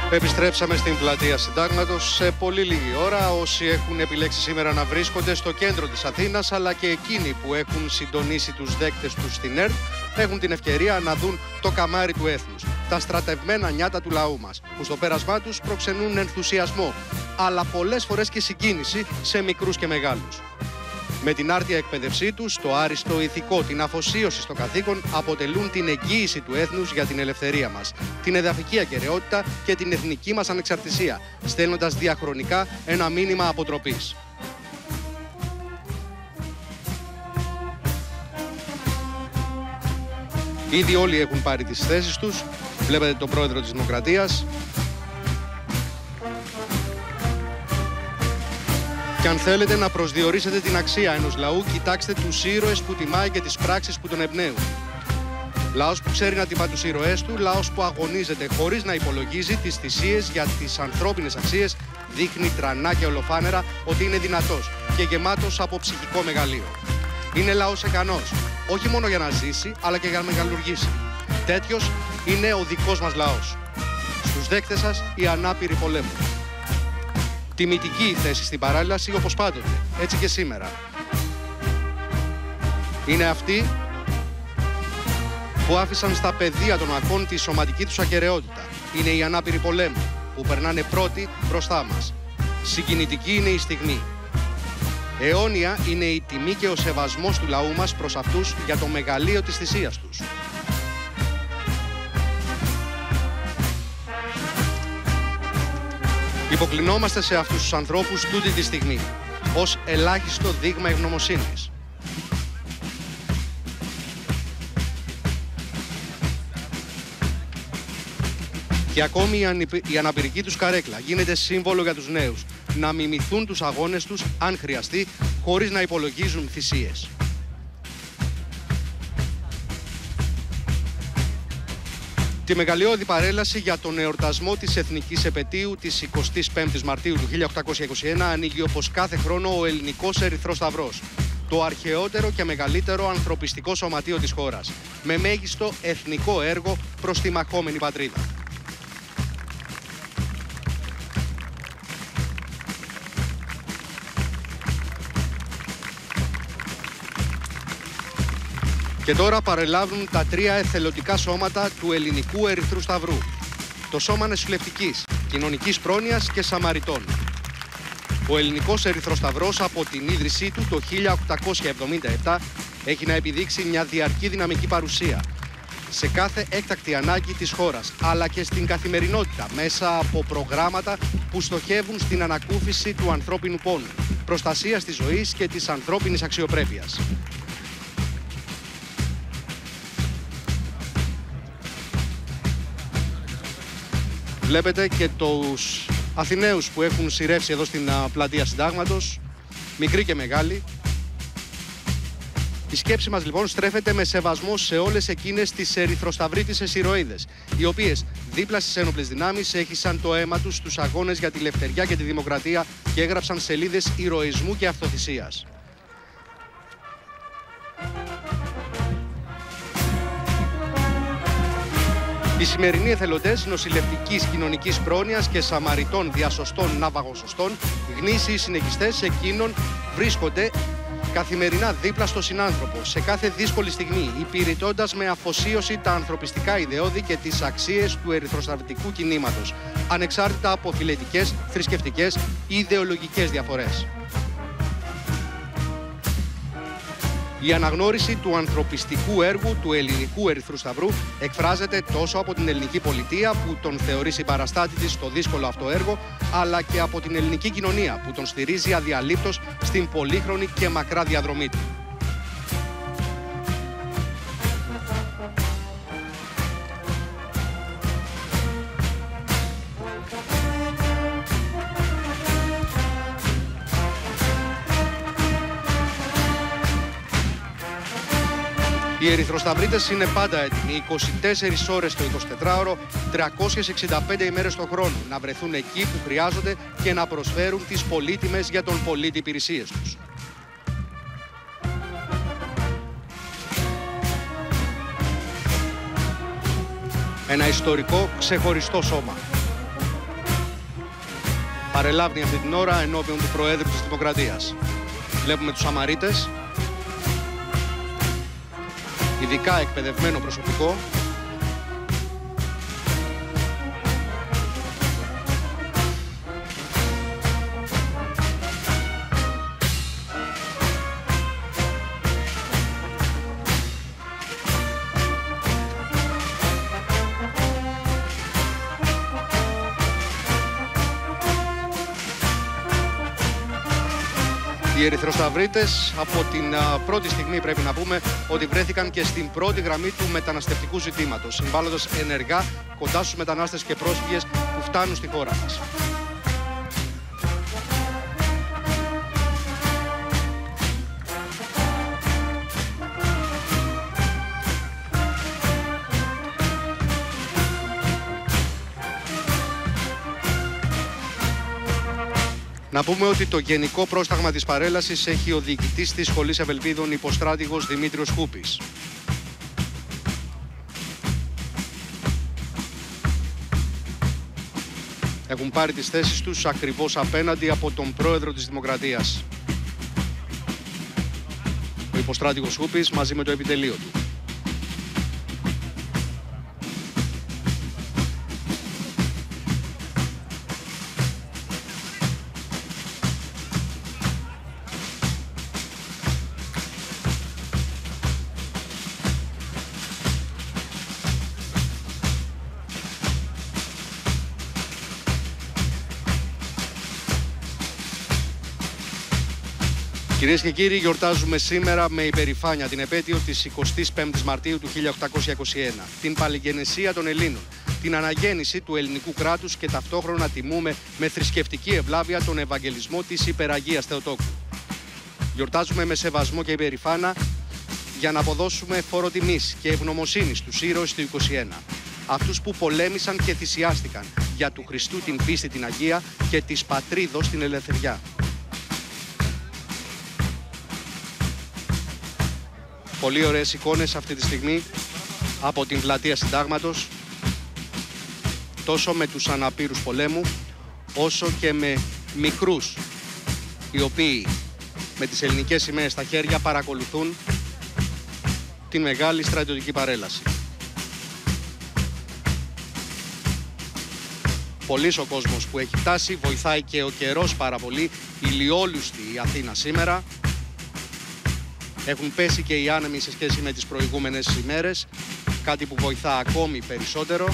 Επιστρέψαμε στην πλατεία Συντάγματος σε πολύ λίγη ώρα. Όσοι έχουν επιλέξει σήμερα να βρίσκονται στο κέντρο της Αθήνας, αλλά και εκείνοι που έχουν συντονίσει τους δέκτες τους στην ΕΡΤ, έχουν την ευκαιρία να δουν το καμάρι του έθνους. Τα στρατευμένα νιάτα του λαού μας, που στο πέρασμά τους προξενούν ενθουσιασμό, αλλά πολλές φορές και συγκίνηση σε μικρούς και μεγάλους. Με την άρτια εκπαίδευσή τους, το άριστο ηθικό, την αφοσίωση στο καθήκον αποτελούν την εγγύηση του έθνους για την ελευθερία μας, την εδαφική ακεραιότητα και την εθνική μας ανεξαρτησία, στέλνοντας διαχρονικά ένα μήνυμα αποτροπής. Ήδη όλοι έχουν πάρει τις θέσεις τους. Βλέπετε τον πρόεδρο της Δημοκρατίας. Και αν θέλετε να προσδιορίσετε την αξία ενός λαού, κοιτάξτε τους ήρωες που τιμάει και τις πράξεις που τον εμπνέουν. Λαός που ξέρει να τιμά τους ήρωές του, λαός που αγωνίζεται χωρίς να υπολογίζει τις θυσίες για τις ανθρώπινες αξίες, δείχνει τρανά και ολοφάνερα ότι είναι δυνατός και γεμάτος από ψυχικό μεγαλείο. Είναι λαός ικανός, όχι μόνο για να ζήσει, αλλά και για να μεγαλουργήσει. Τέτοιος είναι ο δικός μας λαός. Στους δέκτες σας, οι ανάπηροι πολέμου. Τιμητική η θέση στην παράλαση, όπως πάντοτε, έτσι και σήμερα. Είναι αυτοί που άφησαν στα πεδία των αχών τη σωματική τους ακεραιότητα. Είναι οι ανάπηροι πολέμου που περνάνε πρώτοι μπροστά μας. Συγκινητική είναι η στιγμή. Αιώνια είναι η τιμή και ο σεβασμός του λαού μας προς αυτούς για το μεγαλείο της θυσίας τους. Υποκλεινόμαστε σε αυτούς τους ανθρώπους τούτη τη στιγμή, ως ελάχιστο δείγμα ευγνωμοσύνης. Και ακόμη η αναπηρική τους καρέκλα γίνεται σύμβολο για τους νέους, να μιμηθούν τους αγώνες τους, αν χρειαστεί, χωρίς να υπολογίζουν θυσίες. Τη μεγαλειώδη παρέλαση για τον εορτασμό της Εθνικής Επετείου της 25ης Μαρτίου του 1821 ανοίγει όπως κάθε χρόνο ο Ελληνικός Ερυθρός Σταυρός, το αρχαιότερο και μεγαλύτερο ανθρωπιστικό σωματείο της χώρας, με μέγιστο εθνικό έργο προς τη μαχόμενη πατρίδα. Και τώρα παρελάβουν τα τρία εθελοντικά σώματα του Ελληνικού Ερυθρού Σταυρού. Το Σώμα Νεσουλευτικής, Κοινωνικής Πρόνοιας και Σαμαριτών. Ο Ελληνικός Ερυθρός Σταυρός από την ίδρυσή του το 1877 έχει να επιδείξει μια διαρκή δυναμική παρουσία σε κάθε έκτακτη ανάγκη της χώρας, αλλά και στην καθημερινότητα μέσα από προγράμματα που στοχεύουν στην ανακούφιση του ανθρώπινου πόνου, προστασίας της ζωής και της ανθρώπινης αξιοπρέπειας. Βλέπετε και τους Αθηναίους που έχουν σειρεύσει εδώ στην πλατεία Συντάγματος, μικροί και μεγάλοι. Η σκέψη μας λοιπόν στρέφεται με σεβασμό σε όλες εκείνες τις ερυθροσταυρίτισσες ηρωίδες, οι οποίες δίπλα στις ένοπλες δυνάμεις έχισαν το αίμα τους στους αγώνες για τη ελευθεριά και τη δημοκρατία και έγραψαν σελίδες ηρωισμού και αυτοθυσίας. Οι σημερινοί εθελοντές νοσηλευτικής κοινωνικής πρόνοιας και Σαμαριτών διασωστών ναυαγοσωστών, γνήσιοι συνεχιστές εκείνων, βρίσκονται καθημερινά δίπλα στο συνάνθρωπο, σε κάθε δύσκολη στιγμή, υπηρετώντας με αφοσίωση τα ανθρωπιστικά ιδεώδη και τις αξίες του ερυθροσταυριτικού κινήματος, ανεξάρτητα από φυλετικές, θρησκευτικές ή ιδεολογικές διαφορές. Η αναγνώριση του ανθρωπιστικού έργου του Ελληνικού Ερυθρού Σταυρού εκφράζεται τόσο από την ελληνική πολιτεία που τον θεωρεί συμπαραστάτη της στο δύσκολο αυτό έργο, αλλά και από την ελληνική κοινωνία που τον στηρίζει αδιαλείπτως στην πολύχρονη και μακρά διαδρομή του. Οι ερυθροσταυρίτες είναι πάντα έτοιμοι, 24 ώρες το 24ωρο, 365 ημέρες το χρόνο, να βρεθούν εκεί που χρειάζονται και να προσφέρουν τις πολύτιμες για τον πολίτη υπηρεσίες τους. Ένα ιστορικό ξεχωριστό σώμα. παρελάβει αυτή την ώρα ενώπιον του Προέδρου της Δημοκρατίας. Βλέπουμε τους Σαμαρίτες, ειδικά εκπαιδευμένο προσωπικό. Οι Ερυθροσταυρίτες από την πρώτη στιγμή πρέπει να πούμε ότι βρέθηκαν και στην πρώτη γραμμή του μεταναστευτικού ζητήματος, συμβάλλοντας ενεργά κοντά στους μετανάστες και πρόσφυγες που φτάνουν στη χώρα μας. Να πούμε ότι το γενικό πρόσταγμα της παρέλασης έχει ο διοικητής της Σχολής Ευελπίδων υποστράτηγος Δημήτριος Χούπης. Έχουν πάρει τις θέσεις τους ακριβώς απέναντι από τον Πρόεδρο της Δημοκρατίας. Ο υποστράτηγος Χούπης μαζί με το επιτελείο του. Κυρίες και κύριοι, γιορτάζουμε σήμερα με υπερηφάνεια την επέτειο της 25ης Μαρτίου του 1821, την παλιγενεσία των Ελλήνων, την αναγέννηση του ελληνικού κράτους και ταυτόχρονα τιμούμε με θρησκευτική ευλάβεια τον Ευαγγελισμό της Υπεραγίας Θεοτόκου. Γιορτάζουμε με σεβασμό και υπερηφάνεια για να αποδώσουμε φόρο τιμής και ευγνωμοσύνη στους ήρωες του 21. Αυτούς που πολέμησαν και θυσιάστηκαν για του Χριστού την πίστη την Αγία και της πατρίδος την ελευθεριά. Πολύ ωραίες εικόνες αυτή τη στιγμή από την πλατεία Συντάγματος, τόσο με τους αναπήρους πολέμου, όσο και με μικρούς, οι οποίοι με τις ελληνικές σημαίες στα χέρια παρακολουθούν την μεγάλη στρατιωτική παρέλαση. Πολύς ο κόσμος που έχει φτάσει, βοηθάει και ο καιρός πάρα πολύ, ηλιόλουστη η Αθήνα σήμερα. Έχουν πέσει και οι άνεμοι σε σχέση με τις προηγούμενες ημέρες, κάτι που βοηθά ακόμη περισσότερο.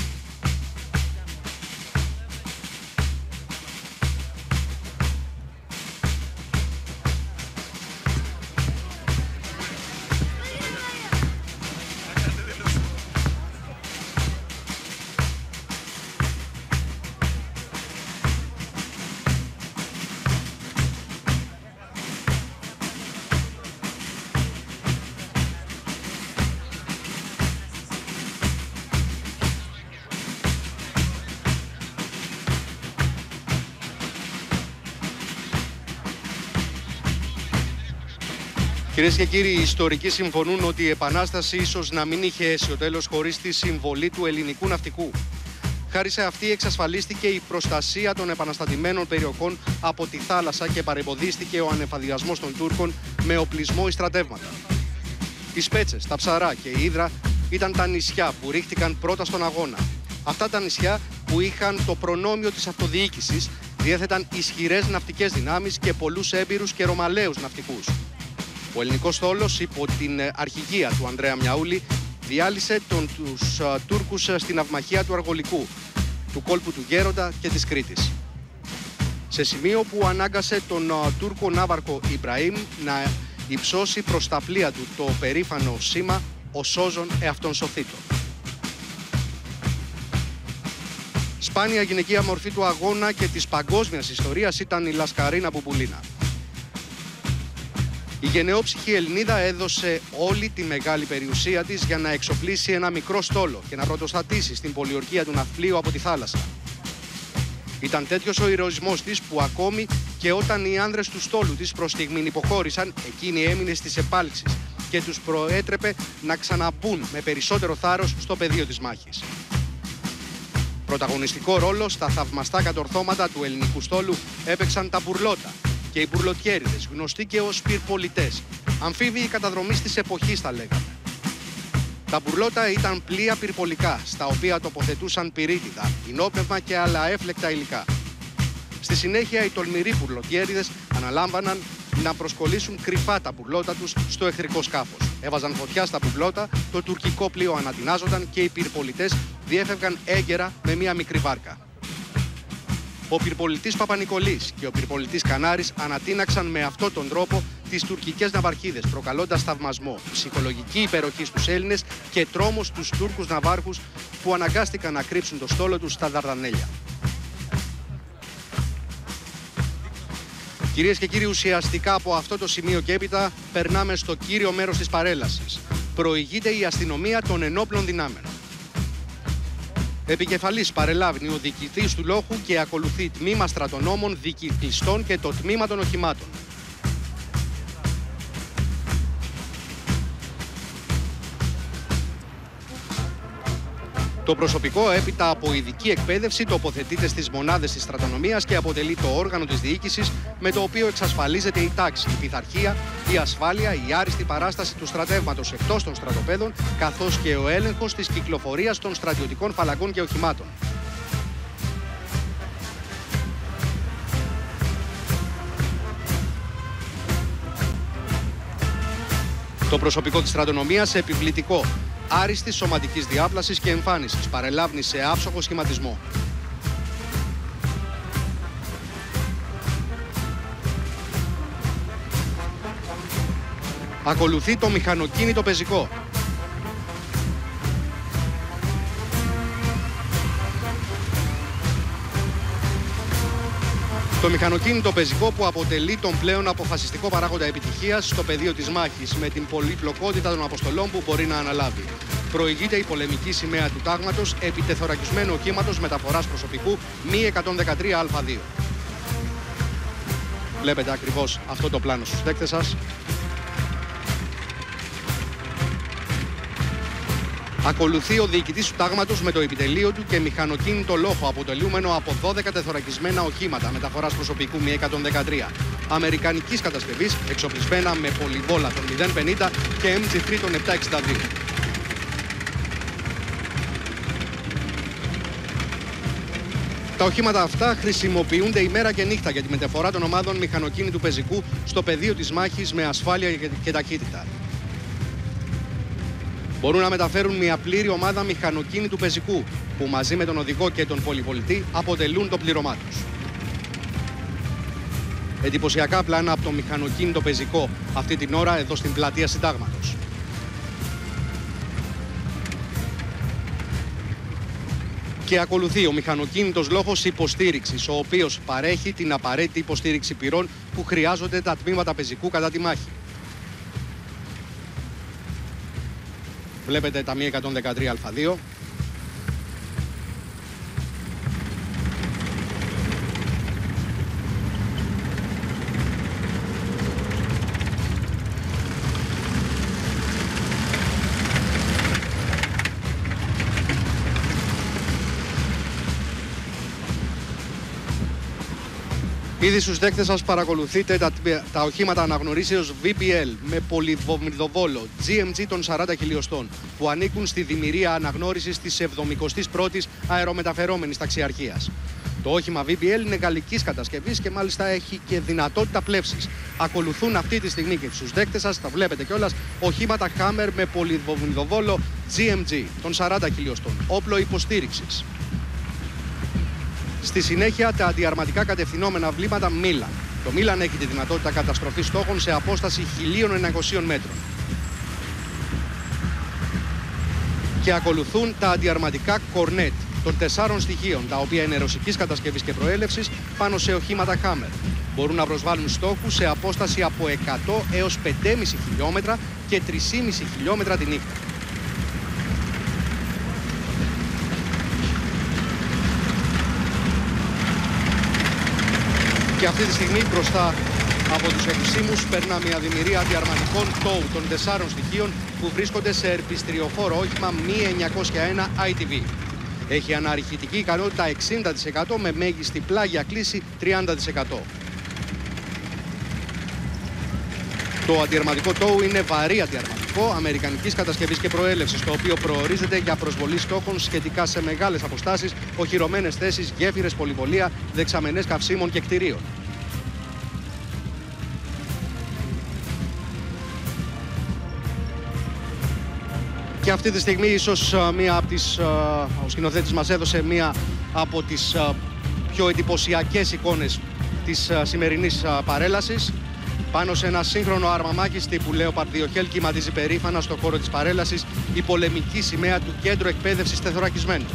Κυρίες και κύριοι, οι ιστορικοί συμφωνούν ότι η Επανάσταση ίσως να μην είχε αίσιο τέλος χωρίς τη συμβολή του ελληνικού ναυτικού. Χάρη σε αυτή εξασφαλίστηκε η προστασία των επαναστατημένων περιοχών από τη θάλασσα και παρεμποδίστηκε ο ανεφαδιασμός των Τούρκων με οπλισμό ή στρατεύματα. Οι Σπέτσες, τα Ψαρά και η Ύδρα ήταν τα νησιά που ρίχτηκαν πρώτα στον αγώνα. Αυτά τα νησιά που είχαν το προνόμιο της αυτοδιοίκησης διέθεταν ισχυρές ναυτικές δυνάμεις και πολλούς έμπειρους και ρωμαλαίους ναυτικούς. Ο ελληνικός στόλος υπό την αρχηγία του Ανδρέα Μιαούλη διάλυσε τους Τούρκους στην ναυμαχία του Αργολικού, του κόλπου του Γέροντα και της Κρήτης. Σε σημείο που ανάγκασε τον Τούρκο ναύαρχο Ιμπραήμ να υψώσει προς τα πλοία του το περήφανο σήμα «Ο σώζον εαυτόν σωθήτω». Σπάνια γυναικεία μορφή του αγώνα και της παγκόσμιας ιστορίας ήταν η Λασκαρίνα Μπουμπουλίνα. Η γενναιόψυχη Ελληνίδα έδωσε όλη τη μεγάλη περιουσία της για να εξοπλίσει ένα μικρό στόλο και να πρωτοστατήσει στην πολιορκία του ναυπλίου από τη θάλασσα. Ήταν τέτοιος ο ηρωισμός της που ακόμη και όταν οι άνδρες του στόλου της προς στιγμήν υποχώρησαν, εκείνη έμεινε στις επάλξεις και τους προέτρεπε να ξαναμπούν με περισσότερο θάρρος στο πεδίο της μάχης. Πρωταγωνιστικό ρόλο στα θαυμαστά κατορθώματα του ελληνικού στόλου έπαιξαν τα μπουρλότα και οι μπουρλοτιέριδες, γνωστοί και ως πυρπολιτές. Αμφίβιοι καταδρομής της εποχής, θα λέγαμε. Τα μπουρλότα ήταν πλοία πυρπολικά, στα οποία τοποθετούσαν πυρίτιδα, ινόπνευμα και άλλα έφλεκτα υλικά. Στη συνέχεια, οι τολμηροί μπουρλοτιέριδες αναλάμβαναν να προσκολήσουν κρυφά τα μπουρλότα τους στο εχθρικό σκάφος. Έβαζαν φωτιά στα μπουρλότα, το τουρκικό πλοίο ανατινάζονταν και οι πυρπολιτές διέφευγαν έγκαιρα με μία μικρή βάρκα. Ο πυρπολιτής Παπανικολής και ο πυρπολιτής Κανάρης ανατείναξαν με αυτόν τον τρόπο τις τουρκικές ναυαρχίδες, προκαλώντας θαυμασμό, ψυχολογική υπεροχή στους Έλληνες και τρόμο στους Τούρκους ναυάρχους που αναγκάστηκαν να κρύψουν το στόλο τους στα Δαρδανέλια. Κυρίες και κύριοι, ουσιαστικά από αυτό το σημείο και έπειτα περνάμε στο κύριο μέρος της παρέλασης. Προηγείται η αστυνομία των ενόπλων δυνάμεων. Επικεφαλής παρελάβει ο διοικητής του λόχου και ακολουθεί τμήμα στρατονόμων, δικηκλιστών και το τμήμα των οχημάτων. Το προσωπικό, έπειτα από ειδική εκπαίδευση, τοποθετείται στις μονάδες της στρατονομίας και αποτελεί το όργανο της διοίκησης με το οποίο εξασφαλίζεται η τάξη, η πειθαρχία, η ασφάλεια, η άριστη παράσταση του στρατεύματος εκτός των στρατοπέδων, καθώς και ο έλεγχος της κυκλοφορίας των στρατιωτικών φαλαγών και οχημάτων. Το προσωπικό της στρατονομίας επιβλητικό, άριστης σωματικής διάπλασης και εμφάνισης, παρελάβνει σε άψογο σχηματισμό. Ακολουθεί το μηχανοκίνητο πεζικό. Το μηχανοκίνητο πεζικό που αποτελεί τον πλέον αποφασιστικό παράγοντα επιτυχίας στο πεδίο της μάχης με την πολυπλοκότητα των αποστολών που μπορεί να αναλάβει. Προηγείται η πολεμική σημαία του τάγματος επί τεθωρακισμένου οχήματος μεταφοράς προσωπικού μη 113Α2. Βλέπετε ακριβώς αυτό το πλάνο στους δέκτες σας. Ακολουθεί ο διοικητής του τάγματος με το επιτελείο του και μηχανοκίνητο λόχο αποτελούμενο από 12 τεθωρακισμένα οχήματα μεταφοράς προσωπικού μη 113. Αμερικανικής κατασκευής, εξοπλισμένα με πολυβόλα των 050 και MG3 των 762. Τα οχήματα αυτά χρησιμοποιούνται ημέρα και νύχτα για τη μεταφορά των ομάδων μηχανοκίνητου πεζικού στο πεδίο της μάχης με ασφάλεια και ταχύτητα. Μπορούν να μεταφέρουν μια πλήρη ομάδα μηχανοκίνητου πεζικού, που μαζί με τον οδηγό και τον πολυπολιτή αποτελούν το πλήρωμά τους. Εντυπωσιακά πλάνα από το μηχανοκίνητο πεζικό αυτή την ώρα εδώ στην πλατεία Συντάγματος. Και ακολουθεί ο μηχανοκίνητος λόχος υποστήριξης, ο οποίος παρέχει την απαραίτητη υποστήριξη πυρών που χρειάζονται τα τμήματα πεζικού κατά τη μάχη. Βλέπετε τα μη 113Α2. Ήδη στους δέκτες σας παρακολουθείτε τα οχήματα αναγνωρίσεως VPL με πολυβομιδοβόλο GMG των 40 χιλιοστών που ανήκουν στη δημιουργία αναγνώρισης της 71ης αερομεταφερόμενης ταξιαρχίας. Το όχημα VPL είναι γαλλικής κατασκευής και μάλιστα έχει και δυνατότητα πλεύσης. Ακολουθούν αυτή τη στιγμή και στους δέκτες σας, τα βλέπετε κιόλας, οχήματα Hammer με πολυβομιδοβόλο GMG των 40 χιλιοστών, όπλο υποστήριξης. Στη συνέχεια, τα αντιαρματικά κατευθυνόμενα βλήματα Μίλαν. Το Μίλαν έχει τη δυνατότητα καταστροφής στόχων σε απόσταση 1.900 μέτρων. Και ακολουθούν τα αντιαρματικά Κορνέτ των 4 στοιχείων, τα οποία είναι ρωσικής κατασκευής και προέλευσης, πάνω σε οχήματα Hammer. Μπορούν να προσβάλλουν στόχους σε απόσταση από 100 έως 5,5 χιλιόμετρα και 3,5 χιλιόμετρα τη νύχτα. Και αυτή τη στιγμή μπροστά από τους επισήμους περνά μια δημιουργία αντιαρματικών TOW των 4 στοιχείων που βρίσκονται σε ερπιστριοφόρο όχημα Mi 901 ITV. Έχει αναρριχητική ικανότητα 60% με μέγιστη πλάγια κλίση 30%. Το αντιαρματικό TOW είναι βαρύ αντιαρματικό αμερικανικής κατασκευής και προέλευσης, το οποίο προορίζεται για προσβολή στόχων σχετικά σε μεγάλες αποστάσεις, οχυρωμένες θέσεις, γέφυρες, πολυβολία, δεξαμενές καυσίμων και κτηρίων. Και αυτή τη στιγμή ίσως ο σκηνοθέτης μας έδωσε μία από τις πιο εντυπωσιακές εικόνες της σημερινής παρέλασης. Πάνω σε ένα σύγχρονο άρμα μάχης τύπου Leopard 2 κυματίζει περήφανα στο χώρο της παρέλασης η πολεμική σημαία του Κέντρου Εκπαίδευσης Τεθωρακισμένων.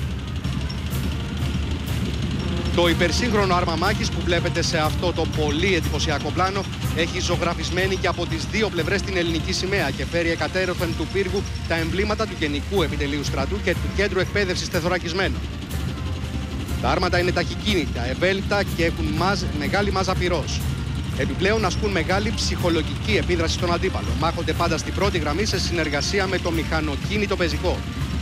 Το υπερσύγχρονο άρμα μάχης που βλέπετε σε αυτό το πολύ εντυπωσιακό πλάνο έχει ζωγραφισμένη και από τις δύο πλευρές την ελληνική σημαία και φέρει εκατέρωθεν του πύργου τα εμβλήματα του Γενικού Επιτελείου Στρατού και του Κέντρου Εκπαίδευσης Τεθωρακισμένων. Τα άρματα είναι ταχυκίνητα, ευέλικτα και έχουν μεγάλη μάζα πυρός. Επιπλέον ασκούν μεγάλη ψυχολογική επίδραση στον αντίπαλο. Μάχονται πάντα στην πρώτη γραμμή σε συνεργασία με το μηχανοκίνητο πεζικό.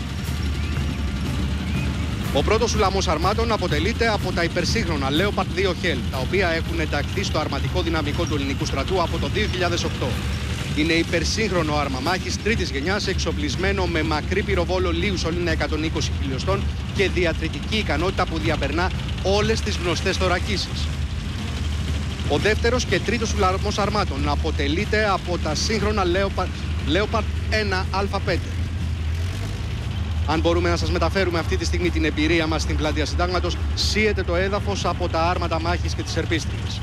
Ο πρώτος ουλαμός αρμάτων αποτελείται από τα υπερσύγχρονα Leopard 2 Hell, τα οποία έχουν ενταχθεί στο αρματικό δυναμικό του ελληνικού στρατού από το 2008. Είναι υπερσύγχρονο άρμα μάχης τρίτης γενιάς, εξοπλισμένο με μακρύ πυροβόλο λίου σωλήνα 120 χιλιοστών και διατριτική ικανότητα που διαπερνά όλες τις γνωστές θωρακίσεις. Ο δεύτερος και τρίτος ουλαμός αρμάτων αποτελείται από τα σύγχρονα Leopard 1α5. Αν μπορούμε να σας μεταφέρουμε αυτή τη στιγμή την εμπειρία μας στην πλατεία Συντάγματος, σύεται το έδαφος από τα άρματα μάχης και τις ερπίστριες.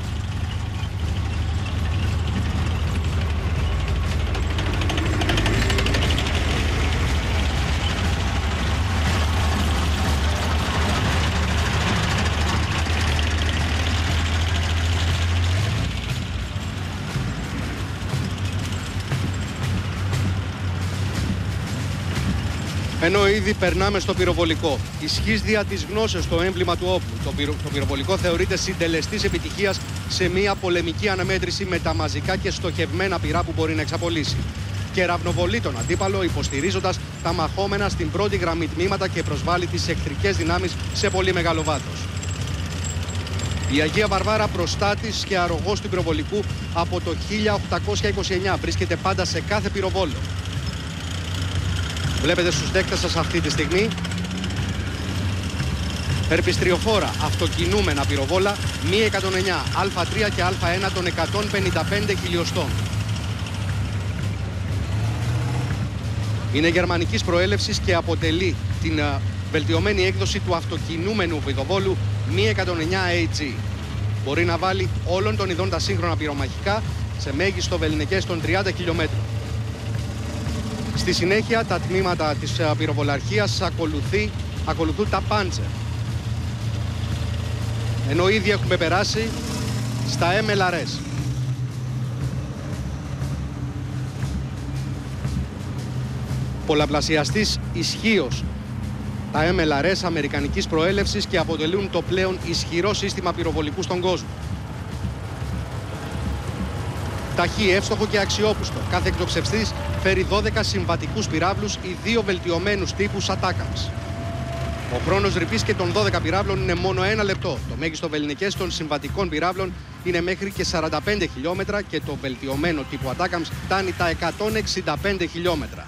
Ενώ ήδη περνάμε στο πυροβολικό. Ισχύς δια της γνώσεως το έμβλημα του όπλου. Το πυροβολικό θεωρείται συντελεστής επιτυχίας σε μια πολεμική αναμέτρηση με τα μαζικά και στοχευμένα πυρά που μπορεί να εξαπολύσει. Και ραυνοβολεί τον αντίπαλο υποστηρίζοντας τα μαχόμενα στην πρώτη γραμμή τμήματα και προσβάλλει τις εχθρικές δυνάμεις σε πολύ μεγάλο βάθος. Η Αγία Βαρβάρα, προστάτης και αρρωγός του πυροβολικού από το 1829, βρίσκεται πάντα σε κάθε πυροβόλο. Βλέπετε στους δέκτες σας αυτή τη στιγμή ερπιστριοφόρα αυτοκινούμενα πυροβόλα Mi 109, Α3 και Α1 των 155 χιλιοστών. Είναι γερμανικής προέλευσης και αποτελεί την βελτιωμένη έκδοση του αυτοκινούμενου πυροβόλου Mi 109 AG. Μπορεί να βάλει όλων των ειδών τα σύγχρονα πυρομαχικά σε μέγιστο βεληνικές των 30 χιλιόμετρων. Στη συνέχεια τα τμήματα της πυροβολαρχίας ακολουθούν τα Panzer. Ενώ ήδη έχουμε περάσει στα MLRS. Πολλαπλασιαστής ισχύως τα MLRS αμερικανικής προέλευσης και αποτελούν το πλέον ισχυρό σύστημα πυροβολικού στον κόσμο. Ταχύ, εύστοχο και αξιόπιστο. Κάθε εκτοξευστής φέρει 12 συμβατικούς πυράβλους ή 2 βελτιωμένους τύπους ATACMS. Ο χρόνος ρηπής και των 12 πυράβλων είναι μόνο 1 λεπτό. Το μέγιστο βεληνικές των συμβατικών πυράβλων είναι μέχρι και 45 χιλιόμετρα και το βελτιωμένο τύπου ATACMS φτάνει τα 165 χιλιόμετρα.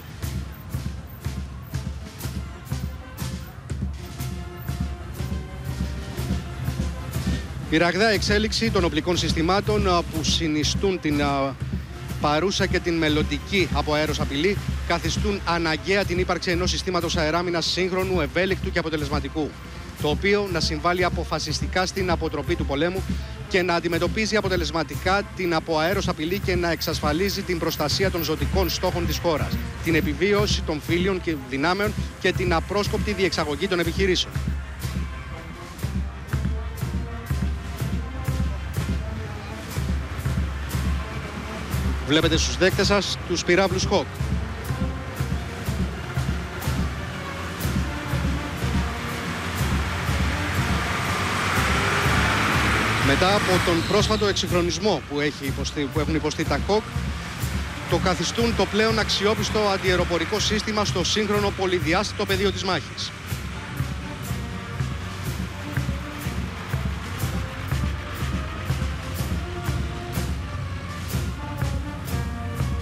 Η ραγδαία εξέλιξη των οπλικών συστημάτων που συνιστούν την παρούσα και την μελλοντική από αέρος απειλή καθιστούν αναγκαία την ύπαρξη ενός συστήματος αεράμινας σύγχρονου, ευέλικτου και αποτελεσματικού, το οποίο να συμβάλλει αποφασιστικά στην αποτροπή του πολέμου και να αντιμετωπίζει αποτελεσματικά την από αέρος απειλή και να εξασφαλίζει την προστασία των ζωτικών στόχων της χώρας, την επιβίωση των φίλων και δυνάμεων και την απρόσκοπτη διεξαγωγή των επιχειρήσεων. Βλέπετε στους δέκτες σας τους πυράβλους Hawk. Μετά από τον πρόσφατο εξυγχρονισμό που έχουν υποστεί τα Hawk, το καθιστούν το πλέον αξιόπιστο αντιαεροπορικό σύστημα στο σύγχρονο πολυδιάστατο πεδίο της μάχης.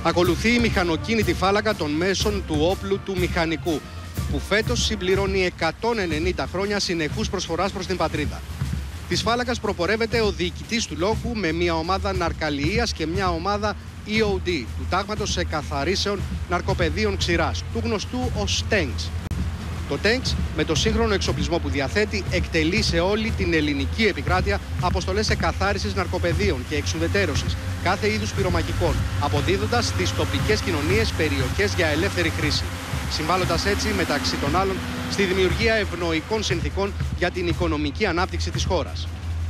Ακολουθεί η μηχανοκίνητη φάλαγγα των μέσων του όπλου του μηχανικού, που φέτος συμπληρώνει 190 χρόνια συνεχούς προσφοράς προς την πατρίδα. Της φάλαγγας προπορεύεται ο διοικητής του λόγου με μια ομάδα ναρκαλληλείας και μια ομάδα EOD, του τάγματος εκαθαρίσεων ναρκοπαιδείων ξηράς, του γνωστού ως TANKS. Το TANKS, με το σύγχρονο εξοπλισμό που διαθέτει, εκτελεί σε όλη την ελληνική επικράτεια αποστολές εκαθάρισης ναρκοπαιδείων και εξουδετερώσης κάθε είδους πυρομαχικών, αποδίδοντας στις τοπικές κοινωνίες περιοχές για ελεύθερη χρήση, συμβάλλοντας έτσι, μεταξύ των άλλων, στη δημιουργία ευνοϊκών συνθήκων για την οικονομική ανάπτυξη της χώρας.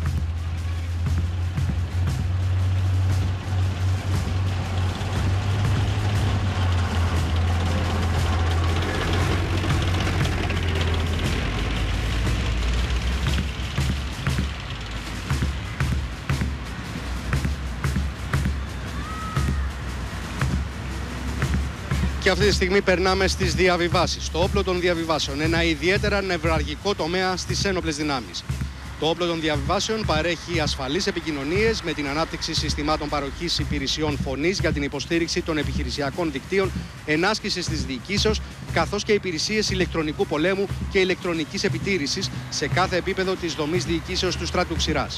Και αυτή τη στιγμή περνάμε στις διαβιβάσεις. Το όπλο των διαβιβάσεων, ένα ιδιαίτερα νευραλγικό τομέα στις ένοπλες δυνάμεις. Το όπλο των διαβιβάσεων παρέχει ασφαλείς επικοινωνίες με την ανάπτυξη συστημάτων παροχής υπηρεσιών φωνής για την υποστήριξη των επιχειρησιακών δικτύων ενάσκησης της διοικήσεως, καθώς και υπηρεσίες ηλεκτρονικού πολέμου και ηλεκτρονικής επιτήρησης σε κάθε επίπεδο της δομής διοικήσεως του στρατού ξηράς.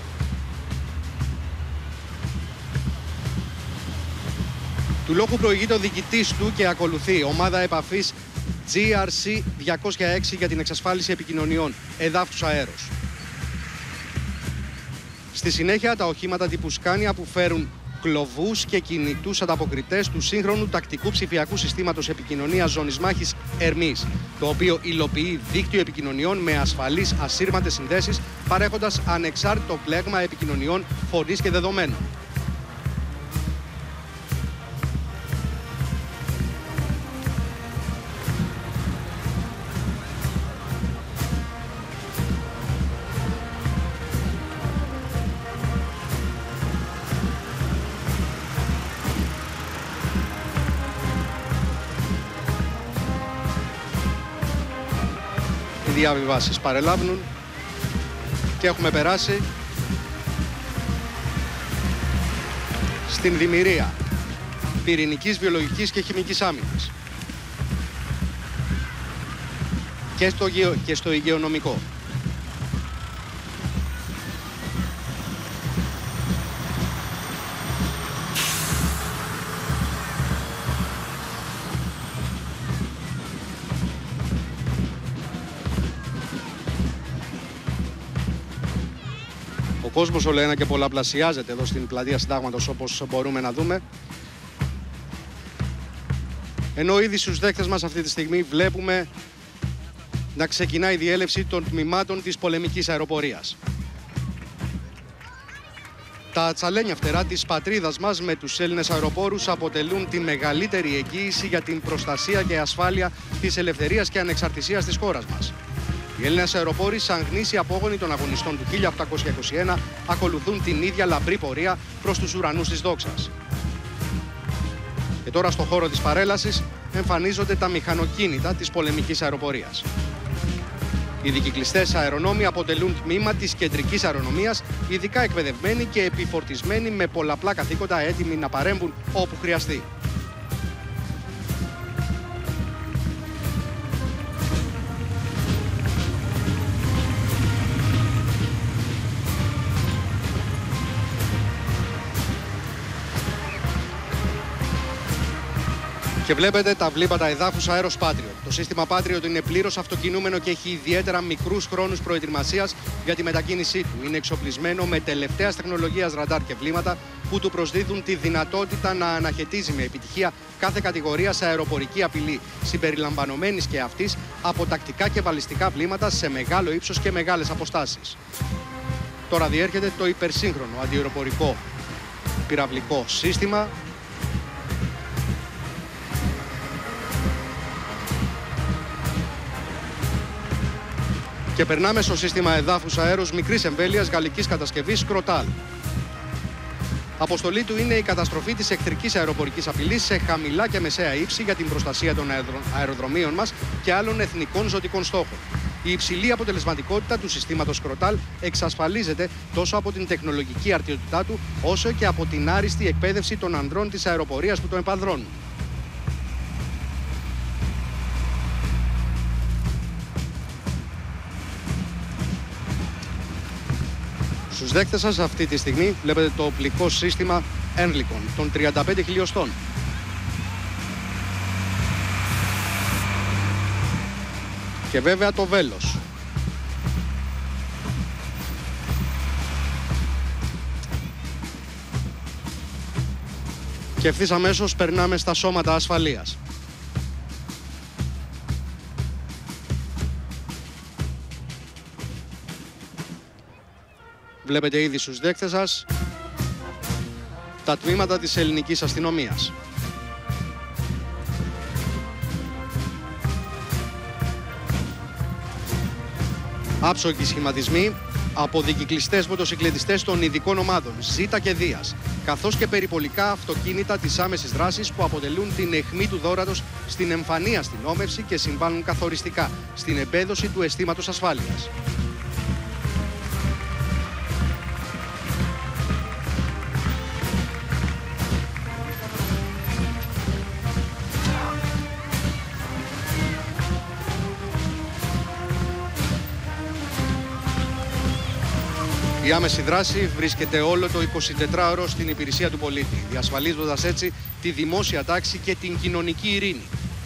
Του λόγου προηγείται ο διοικητής του και ακολουθεί ομάδα επαφής GRC 206 για την εξασφάλιση επικοινωνιών εδάφους αέρος. Στη συνέχεια, τα οχήματα τύπου Σκάνια που φέρουν κλωβούς και κινητούς ανταποκριτές του σύγχρονου τακτικού ψηφιακού συστήματος επικοινωνίας ζώνης μάχης Ερμής, το οποίο υλοποιεί δίκτυο επικοινωνιών με ασφαλείς ασύρματες συνδέσεις, παρέχοντας ανεξάρτητο πλέγμα επικοινωνιών φωνής και δεδομένων. Οι διαβιβάσεις παρελάβουν και έχουμε περάσει στην δημιουργία πυρηνικής, βιολογικής και χημικής άμυνας και στο υγειονομικό. Ο κόσμος όλο ένα και πολλαπλασιάζεται εδώ στην πλατεία Συντάγματος, όπως μπορούμε να δούμε. Ενώ ήδη στους δέκτες μας αυτή τη στιγμή βλέπουμε να ξεκινάει η διέλευση των τμήματων της πολεμικής αεροπορίας. Τα τσαλένια φτερά της πατρίδας μας με τους Έλληνες αεροπόρους αποτελούν τη μεγαλύτερη εγγύηση για την προστασία και ασφάλεια της ελευθερίας και ανεξαρτησίας της χώρας μας. Οι Έλληνες αεροπόροι, σαν γνήσιοι απόγονοι των αγωνιστών του 1821, ακολουθούν την ίδια λαμπρή πορεία προς τους ουρανούς της δόξας. Και τώρα στο χώρο της παρέλασης εμφανίζονται τα μηχανοκίνητα της πολεμικής αεροπορίας. Οι δικυκλιστές αερονόμοι αποτελούν τμήμα της κεντρικής αερονομίας, ειδικά εκπαιδευμένοι και επιφορτισμένοι με πολλαπλά καθήκοντα, έτοιμοι να παρέμβουν όπου χρειαστεί. Και βλέπετε τα βλήματα εδάφους αέρος Patriot. Το σύστημα Patriot είναι πλήρως αυτοκινούμενο και έχει ιδιαίτερα μικρούς χρόνους προετοιμασίας για τη μετακίνησή του. Είναι εξοπλισμένο με τελευταίας τεχνολογίας ραντάρ και βλήματα που του προσδίδουν τη δυνατότητα να αναχαιτίζει με επιτυχία κάθε κατηγορία σε αεροπορική απειλή, συμπεριλαμβανομένης και αυτής από τακτικά και βαλιστικά βλήματα σε μεγάλο ύψος και μεγάλες αποστάσεις. Τώρα διέρχεται το υπερσύγχρονο αντιαεροπορικό πυραυλικό σύστημα. Και περνάμε στο σύστημα εδάφους αέρος μικρής εμβέλειας γαλλικής κατασκευής Κροτάλ. Αποστολή του είναι η καταστροφή της εχθρικής αεροπορικής απειλής σε χαμηλά και μεσαία ύψη για την προστασία των αεροδρομίων μας και άλλων εθνικών ζωτικών στόχων. Η υψηλή αποτελεσματικότητα του συστήματος Κροτάλ εξασφαλίζεται τόσο από την τεχνολογική αρτιότητά του, όσο και από την άριστη εκπαίδευση των ανδρών της αεροπορίας που το επανδρώνουν. Στους δέκτες σας αυτή τη στιγμή βλέπετε το οπλικό σύστημα Ένλικον των 35 χιλιοστών. Και βέβαια το βέλος. Και ευθύς αμέσως περνάμε στα σώματα ασφαλείας. Βλέπετε ήδη στους δέκτες σας τα τμήματα της ελληνικής αστυνομίας. Άψογοι σχηματισμοί από δικυκλιστές μοτοσυκλετιστές των ειδικών ομάδων Ζήτα και Δίας, καθώς και περιπολικά αυτοκίνητα της άμεσης δράσης που αποτελούν την αιχμή του δώρατος στην εμφανή αστυνόμευση και συμβάλλουν καθοριστικά στην εμπέδωση του αισθήματος ασφάλειας. Η άμεση δράση βρίσκεται όλο το 24ωρο στην υπηρεσία του πολίτη, διασφαλίζοντας έτσι τη δημόσια τάξη και την κοινωνική ειρήνη.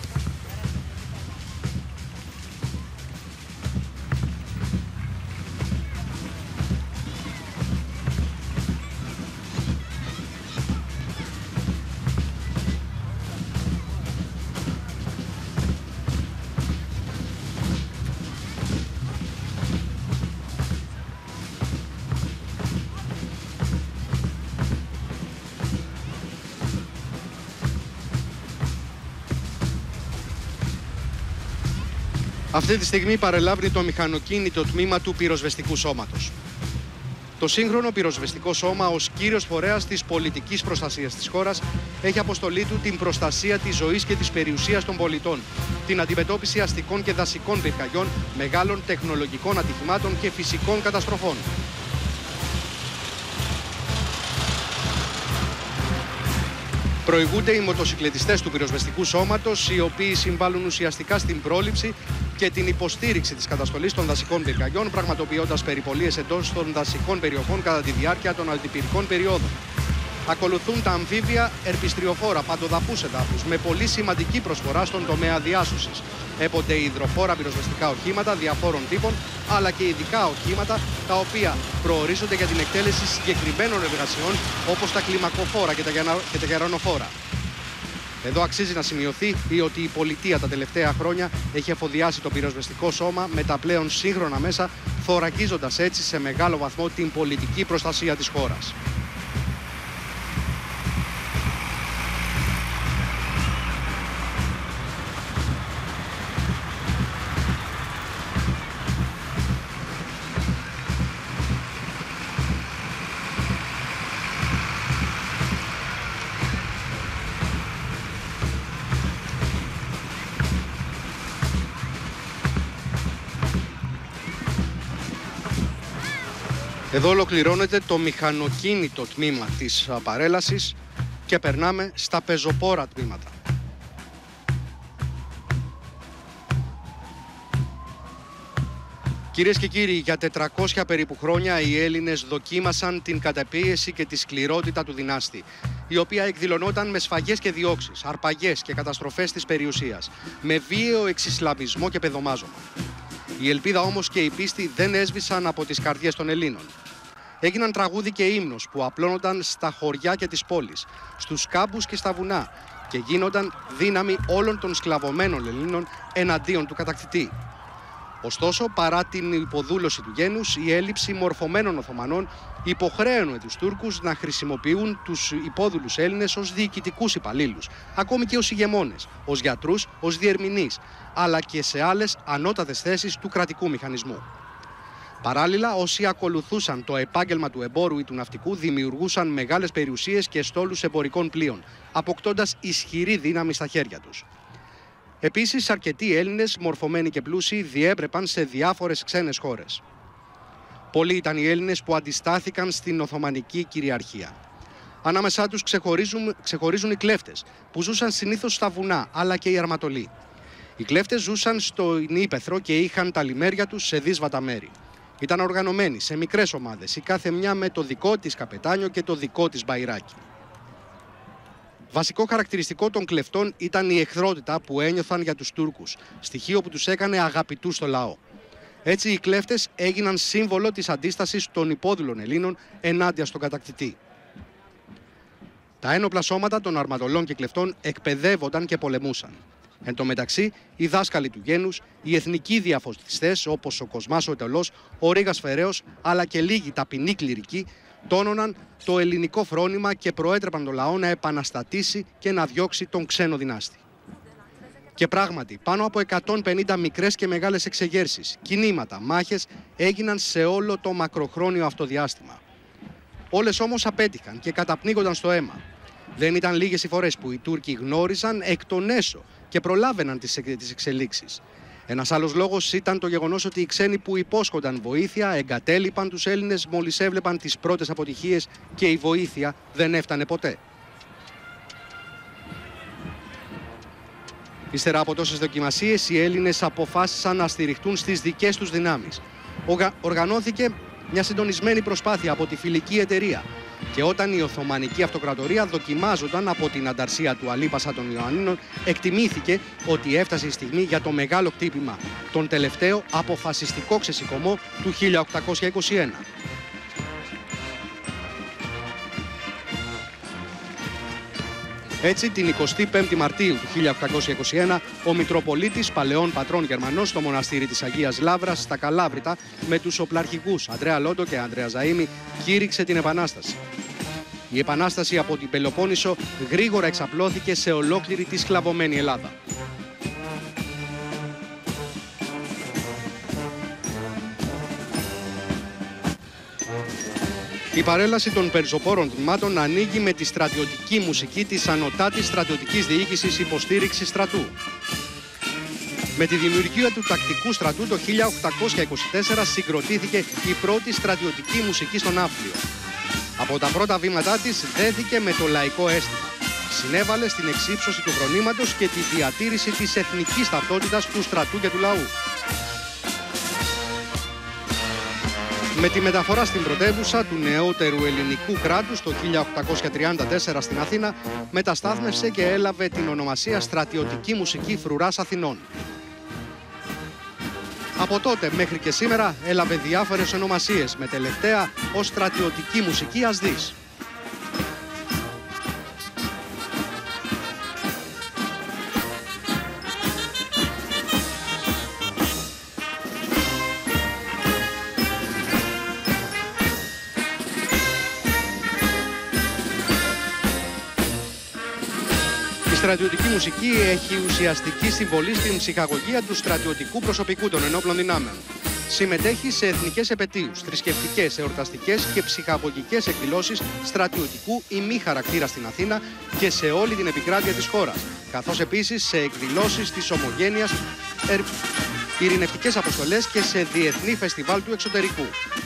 Αυτή τη στιγμή παρελάβει το μηχανοκίνητο τμήμα του πυροσβεστικού σώματος. Το σύγχρονο πυροσβεστικό σώμα ως κύριος φορέας της πολιτικής προστασίας της χώρας έχει αποστολή του την προστασία της ζωής και της περιουσίας των πολιτών, την αντιμετώπιση αστικών και δασικών πυρκαγιών, μεγάλων τεχνολογικών ατυχημάτων και φυσικών καταστροφών. Προηγούνται οι μοτοσυκλετιστές του πυροσβεστικού σώματος, οι οποίοι συμβάλλουν ουσιαστικά στην πρόληψη και την υποστήριξη της καταστολής των δασικών πυρκαγιών, πραγματοποιώντας περιπολίες εντός των δασικών περιοχών κατά τη διάρκεια των αντιπυρικών περιόδων. Ακολουθούν τα αμφίβια ερπιστριοφόρα παντοδαπούς εδάφους με πολύ σημαντική προσφορά στον τομέα διάσωσης. Έπονται υδροφόρα πυροσβεστικά οχήματα διαφόρων τύπων, αλλά και ειδικά οχήματα τα οποία προορίζονται για την εκτέλεση συγκεκριμένων εργασιών, όπως τα κλιμακοφόρα και τα γερανοφόρα. Εδώ αξίζει να σημειωθεί ότι η πολιτεία τα τελευταία χρόνια έχει εφοδιάσει το πυροσβεστικό σώμα με τα πλέον σύγχρονα μέσα, θωρακίζοντας έτσι σε μεγάλο βαθμό την πολιτική προστασία της χώρας. Εδώ ολοκληρώνεται το μηχανοκίνητο τμήμα της παρέλασης και περνάμε στα πεζοπόρα τμήματα. Κυρίες και κύριοι, για 400 περίπου χρόνια οι Έλληνες δοκίμασαν την καταπίεση και τη σκληρότητα του δυνάστη, η οποία εκδηλωνόταν με σφαγές και διώξεις, αρπαγές και καταστροφές της περιουσίας, με βίαιο εξισλαμισμό και παιδομάζωμα. Η ελπίδα όμως και η πίστη δεν έσβησαν από τις καρδιές των Ελλήνων. Έγιναν τραγούδι και ύμνος που απλώνονταν στα χωριά και τις πόλεις, στους κάμπους και στα βουνά και γίνονταν δύναμη όλων των σκλαβωμένων Ελλήνων εναντίον του κατακτητή. Ωστόσο, παρά την υποδούλωση του γένους, η έλλειψη μορφωμένων Οθωμανών υποχρέωνε τους Τούρκους να χρησιμοποιούν τους υπόδουλους Έλληνες ως διοικητικούς υπαλλήλους, ακόμη και ως ηγεμόνες, ως γιατρούς, ως διερμηνείς, αλλά και σε άλλες ανώτατες θέσεις του κρατικού μηχανισμού. Παράλληλα, όσοι ακολουθούσαν το επάγγελμα του εμπόρου ή του ναυτικού δημιουργούσαν μεγάλες περιουσίες και στόλους εμπορικών πλοίων, αποκτώντας ισχυρή δύναμη στα χέρια τους. Επίσης, αρκετοί Έλληνες, μορφωμένοι και πλούσιοι, διέπρεπαν σε διάφορες ξένες χώρες. Πολλοί ήταν οι Έλληνες που αντιστάθηκαν στην Οθωμανική κυριαρχία. Ανάμεσά τους ξεχωρίζουν οι κλέφτες, που ζούσαν συνήθως στα βουνά, αλλά και οι αρματολοί. Οι κλέφτες ζούσαν στην ύπαιθρο και είχαν τα λιμέρια τους σε δύσβατα μέρη. Ήταν οργανωμένοι σε μικρές ομάδες, η κάθε μια με το δικό της καπετάνιο και το δικό της μπαϊράκι. Βασικό χαρακτηριστικό των κλεφτών ήταν η εχθρότητα που ένιωθαν για τους Τούρκους, στοιχείο που τους έκανε αγαπητούς στο λαό. Έτσι, οι κλέφτες έγιναν σύμβολο της αντίστασης των υπόδουλων Ελλήνων ενάντια στον κατακτητή. Τα ένοπλα σώματα των αρματολών και κλεφτών εκπαιδεύονταν και πολεμούσαν. Εν τω μεταξύ, οι δάσκαλοι του γένους, οι εθνικοί διαφωτιστές όπως ο Κοσμάς ο Αιτωλός, ο Ρήγας Φεραίος, αλλά και λίγοι ταπεινοί κληρικοί, τόνωναν το ελληνικό φρόνημα και προέτρεπαν τον λαό να επαναστατήσει και να διώξει τον ξένο δυνάστη. Και πράγματι, πάνω από 150 μικρές και μεγάλες εξεγέρσεις, κινήματα, μάχες έγιναν σε όλο το μακροχρόνιο αυτό διάστημα. Όλες όμως απέτυχαν και καταπνίγονταν στο αίμα. Δεν ήταν λίγες οι φορές που οι Τούρκοι γνώριζαν εκ των έσω και προλάβαιναν τις εξελίξεις. Ένας άλλος λόγος ήταν το γεγονός ότι οι ξένοι που υπόσχονταν βοήθεια εγκατέλειπαν τους Έλληνες μόλις έβλεπαν τις πρώτες αποτυχίες και η βοήθεια δεν έφτανε ποτέ. Ύστερα από τόσες δοκιμασίες, οι Έλληνες αποφάσισαν να στηριχτούν στις δικές τους δυνάμεις. Οργανώθηκε μια συντονισμένη προσπάθεια από τη Φιλική Εταιρεία και όταν η Οθωμανική Αυτοκρατορία δοκιμάζονταν από την ανταρσία του Αλή Πασά των Ιωαννίνων, εκτιμήθηκε ότι έφτασε η στιγμή για το μεγάλο χτύπημα, τον τελευταίο αποφασιστικό ξεσηκωμό του 1821. Έτσι, την 25η Μαρτίου του 1821, ο Μητροπολίτης Παλαιών Πατρών Γερμανός στο μοναστήρι της Αγίας Λαύρας στα Καλάβρητα με τους οπλαρχηγούς Ανδρέα Λόντο και Ανδρέα Ζαΐμη κήρυξε την Επανάσταση. Η Επανάσταση από την Πελοπόννησο γρήγορα εξαπλώθηκε σε ολόκληρη τη σκλαβωμένη Ελλάδα. Η παρέλαση των περισσοπόρων τμήματων ανοίγει με τη στρατιωτική μουσική της Ανωτάτης Στρατιωτικής Διοίκησης Υποστήριξης Στρατού. Με τη δημιουργία του τακτικού στρατού το 1824 συγκροτήθηκε η πρώτη στρατιωτική μουσική στον Ναύπλιο. Από τα πρώτα βήματά της δέθηκε με το λαϊκό αίσθημα. Συνέβαλε στην εξύψωση του φρονήματος και τη διατήρηση της εθνικής ταυτότητας του στρατού και του λαού. Με τη μεταφορά στην πρωτεύουσα του νεότερου ελληνικού κράτους το 1834 στην Αθήνα, μεταστάθμευσε και έλαβε την ονομασία Στρατιωτική Μουσική Φρουράς Αθηνών. Από τότε μέχρι και σήμερα έλαβε διάφορες ονομασίες, με τελευταία ως Στρατιωτική Μουσική Ασδής. Η στρατιωτική μουσική έχει ουσιαστική συμβολή στην ψυχαγωγία του στρατιωτικού προσωπικού των ενόπλων δυνάμεων. Συμμετέχει σε εθνικές επετείους, θρησκευτικές, εορταστικές και ψυχαγωγικές εκδηλώσεις στρατιωτικού ή μη χαρακτήρα στην Αθήνα και σε όλη την επικράτεια της χώρας, καθώς επίσης σε εκδηλώσεις της Ομογένειας, ειρηνευτικές αποστολές και σε διεθνή φεστιβάλ του εξωτερικού.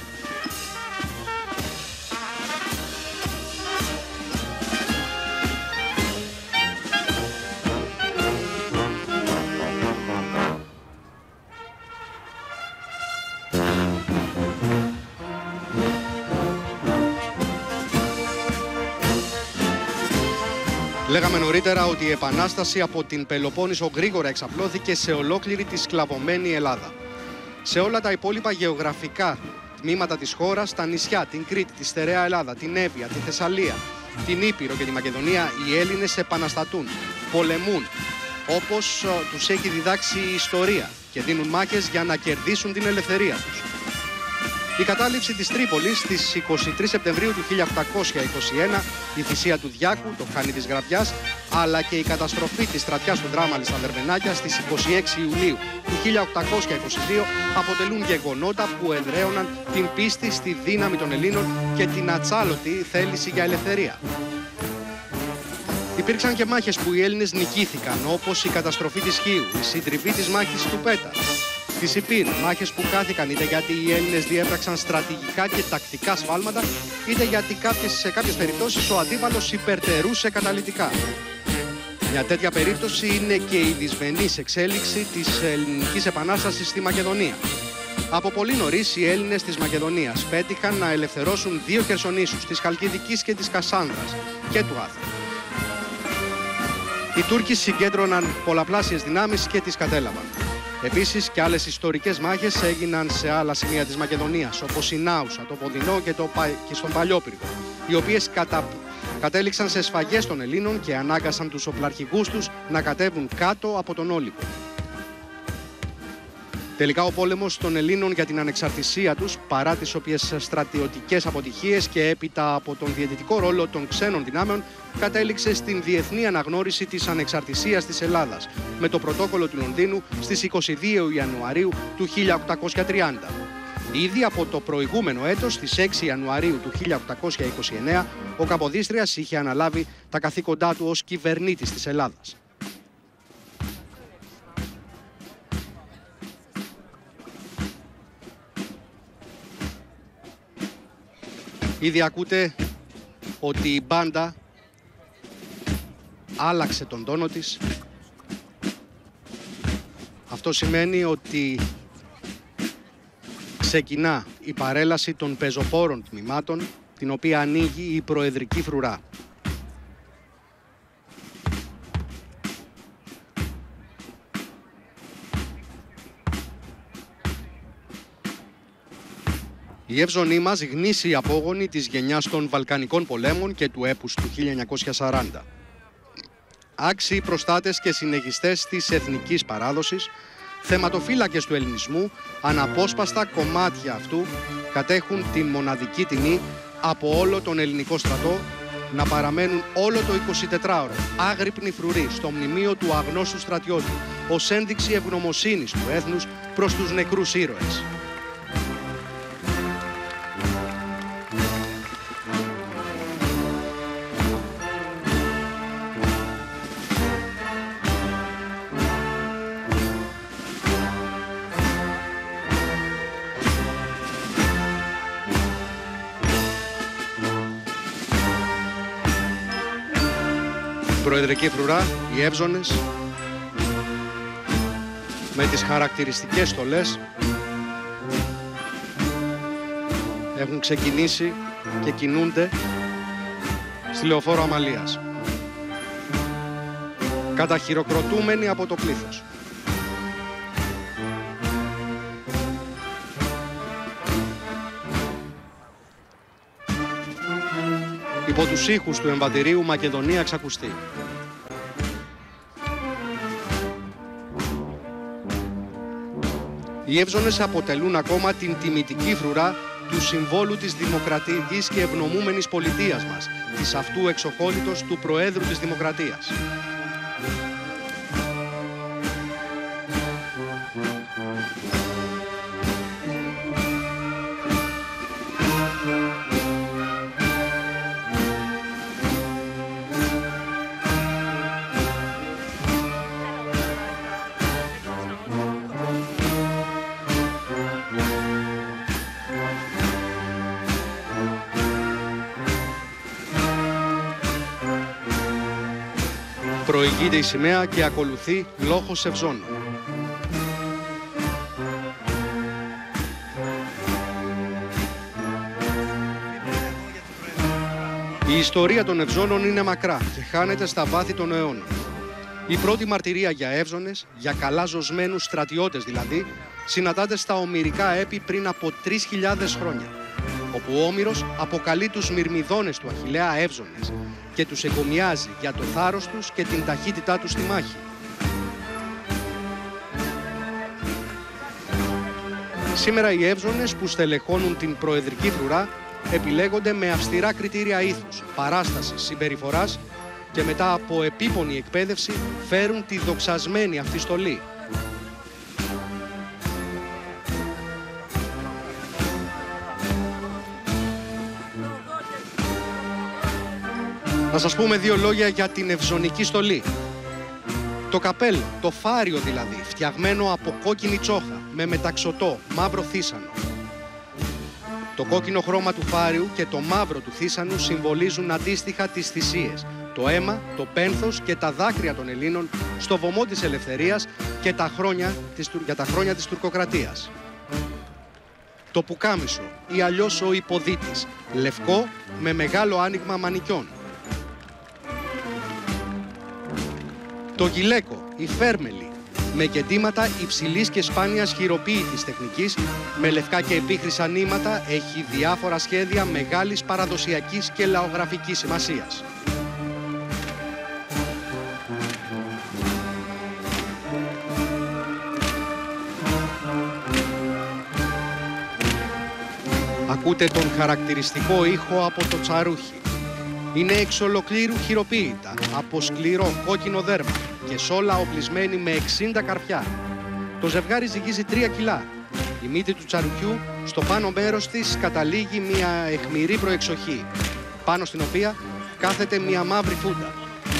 Λέγαμε νωρίτερα ότι η Επανάσταση από την Πελοπόννησο γρήγορα εξαπλώθηκε σε ολόκληρη τη σκλαβωμένη Ελλάδα. Σε όλα τα υπόλοιπα γεωγραφικά τμήματα της χώρας, τα νησιά, την Κρήτη, τη στερεά Ελλάδα, την Εύβοια, τη Θεσσαλία, την Ήπειρο και τη Μακεδονία, οι Έλληνες επαναστατούν, πολεμούν, όπως τους έχει διδάξει η ιστορία και δίνουν μάχες για να κερδίσουν την ελευθερία τους. Η κατάληψη της Τρίπολης στις 23 Σεπτεμβρίου του 1821, η θυσία του Διάκου, το χάνι της Γραβιάς, αλλά και η καταστροφή της στρατιάς του Δράμαλη στα Δερμενάκια στις 26 Ιουλίου του 1822 αποτελούν γεγονότα που εδραίωναν την πίστη στη δύναμη των Ελλήνων και την ατσάλωτη θέληση για ελευθερία. Υπήρξαν και μάχες που οι Έλληνες νικήθηκαν, όπως η καταστροφή της Χίου, η συντριβή της μάχης του Πέτα, της Ιππήρου, μάχες που χάθηκαν είτε γιατί οι Έλληνες διέπραξαν στρατηγικά και τακτικά σφάλματα, είτε γιατί σε κάποιες περιπτώσεις ο αντίπαλος υπερτερούσε καταλυτικά. Μια τέτοια περίπτωση είναι και η δυσμενής εξέλιξη της Ελληνικής Επανάστασης στη Μακεδονία. Από πολύ νωρίς οι Έλληνες της Μακεδονίας πέτυχαν να ελευθερώσουν 2 χερσονήσους, της Χαλκιδικής και της Κασάνδρας και του Άθλου. Οι Τούρκοι συγκέντρωναν πολλαπλάσιες δυνάμεις και τις κατέλαβαν. Επίσης και άλλες ιστορικές μάχες έγιναν σε άλλα σημεία της Μακεδονίας, όπως η Νάουσα, το Ποδινό και στον Παλιόπυργο, οι οποίες κατέληξαν σε σφαγές των Ελλήνων και ανάγκασαν τους οπλαρχηγούς τους να κατέβουν κάτω από τον Όλυμπο. Τελικά ο πόλεμος των Ελλήνων για την ανεξαρτησία τους, παρά τις οποίες στρατιωτικές αποτυχίες και έπειτα από τον διαιτητικό ρόλο των ξένων δυνάμεων, κατέληξε στην διεθνή αναγνώριση της ανεξαρτησίας της Ελλάδας με το πρωτόκολλο του Λονδίνου στις 22 Ιανουαρίου του 1830. Ήδη από το προηγούμενο έτος, στις 6 Ιανουαρίου του 1829, ο Καποδίστριας είχε αναλάβει τα καθήκοντά του ως κυβερνήτης της Ελλάδας. Ήδη ακούτε ότι η μπάντα άλλαξε τον τόνο της. Αυτό σημαίνει ότι ξεκινά η παρέλαση των πεζοπόρων τμήματων, την οποία ανοίγει η προεδρική φρουρά. Οι Εύζωνοι μας, γνήσιοι απόγονοι της γενιάς των Βαλκανικών πολέμων και του έπους του 1940. Άξιοι προστάτες και συνεχιστές της εθνικής παράδοσης, θεματοφύλακες του ελληνισμού, αναπόσπαστα κομμάτια αυτού κατέχουν την μοναδική τιμή από όλο τον ελληνικό στρατό να παραμένουν όλο το 24ωρο άγρυπνοι φρουροί στο μνημείο του αγνώστου στρατιώτη, ως ένδειξη ευγνωμοσύνης του έθνους προς τους νεκρούς ήρωες. Προεδρική φρουρά, οι Εύζωνες, με τις χαρακτηριστικές στολές, έχουν ξεκινήσει και κινούνται στη Λεωφόρο Αμαλίας, καταχειροκροτούμενοι από το πλήθος. Υπό τους ήχους του εμβατηρίου Μακεδονία ξακουστεί. Οι Εύζωνες αποτελούν ακόμα την τιμητική φρουρά του συμβόλου της δημοκρατικής και ευνομούμενης πολιτείας μας, της αυτού εξοχότητος του Προέδρου της Δημοκρατίας. Προηγείται η σημαία και ακολουθεί λόγος Ευζώνων. Η ιστορία των Ευζώνων είναι μακρά και χάνεται στα βάθη των αιώνων. Η πρώτη μαρτυρία για Εύζωνες, για καλά ζωσμένους στρατιώτες δηλαδή, συναντάται στα ομηρικά έπι πριν από 3.000 χρόνια, όπου ο Όμηρος αποκαλεί τους μυρμιδώνες του Αχιλλέα Εύζωνες και τους εγκομιάζει για το θάρρος τους και την ταχύτητά τους στη μάχη. Σήμερα οι Εύζωνες που στελεχώνουν την προεδρική φρουρά επιλέγονται με αυστηρά κριτήρια ήθους, παράστασης, συμπεριφοράς και μετά από επίπονη εκπαίδευση φέρουν τη δοξασμένη αυτή στολή. Να σας πούμε δύο λόγια για την Ευζωνική στολή. Το καπέλο, το φάριο δηλαδή, φτιαγμένο από κόκκινη τσόχα με μεταξωτό μαύρο θύσανο. Το κόκκινο χρώμα του φάριου και το μαύρο του θύσανου συμβολίζουν αντίστοιχα τις θυσίες, το αίμα, το πένθος και τα δάκρυα των Ελλήνων στο βωμό της ελευθερίας και για τα χρόνια της τουρκοκρατίας. Το πουκάμισο ή αλλιώς ο υποδίτης, λευκό με μεγάλο άνοιγμα μανικιών. Το γυλαίκο, η φέρμελη, με κεντήματα υψηλής και σπάνιας χειροποίητης τεχνικής, με λευκά και επίχρησα νήματα, έχει διάφορα σχέδια μεγάλης παραδοσιακής και λαογραφικής σημασίας. Ακούτε τον χαρακτηριστικό ήχο από το τσαρούχι. Είναι εξ ολοκλήρου χειροποίητα, από σκληρό κόκκινο δέρμα και σόλα οπλισμένη με 60 καρφιά. Το ζευγάρι ζυγίζει 3 κιλά. Η μύτη του τσαρουχιού στο πάνω μέρος της καταλήγει μια αιχμηρή προεξοχή, πάνω στην οποία κάθεται μια μαύρη φούντα.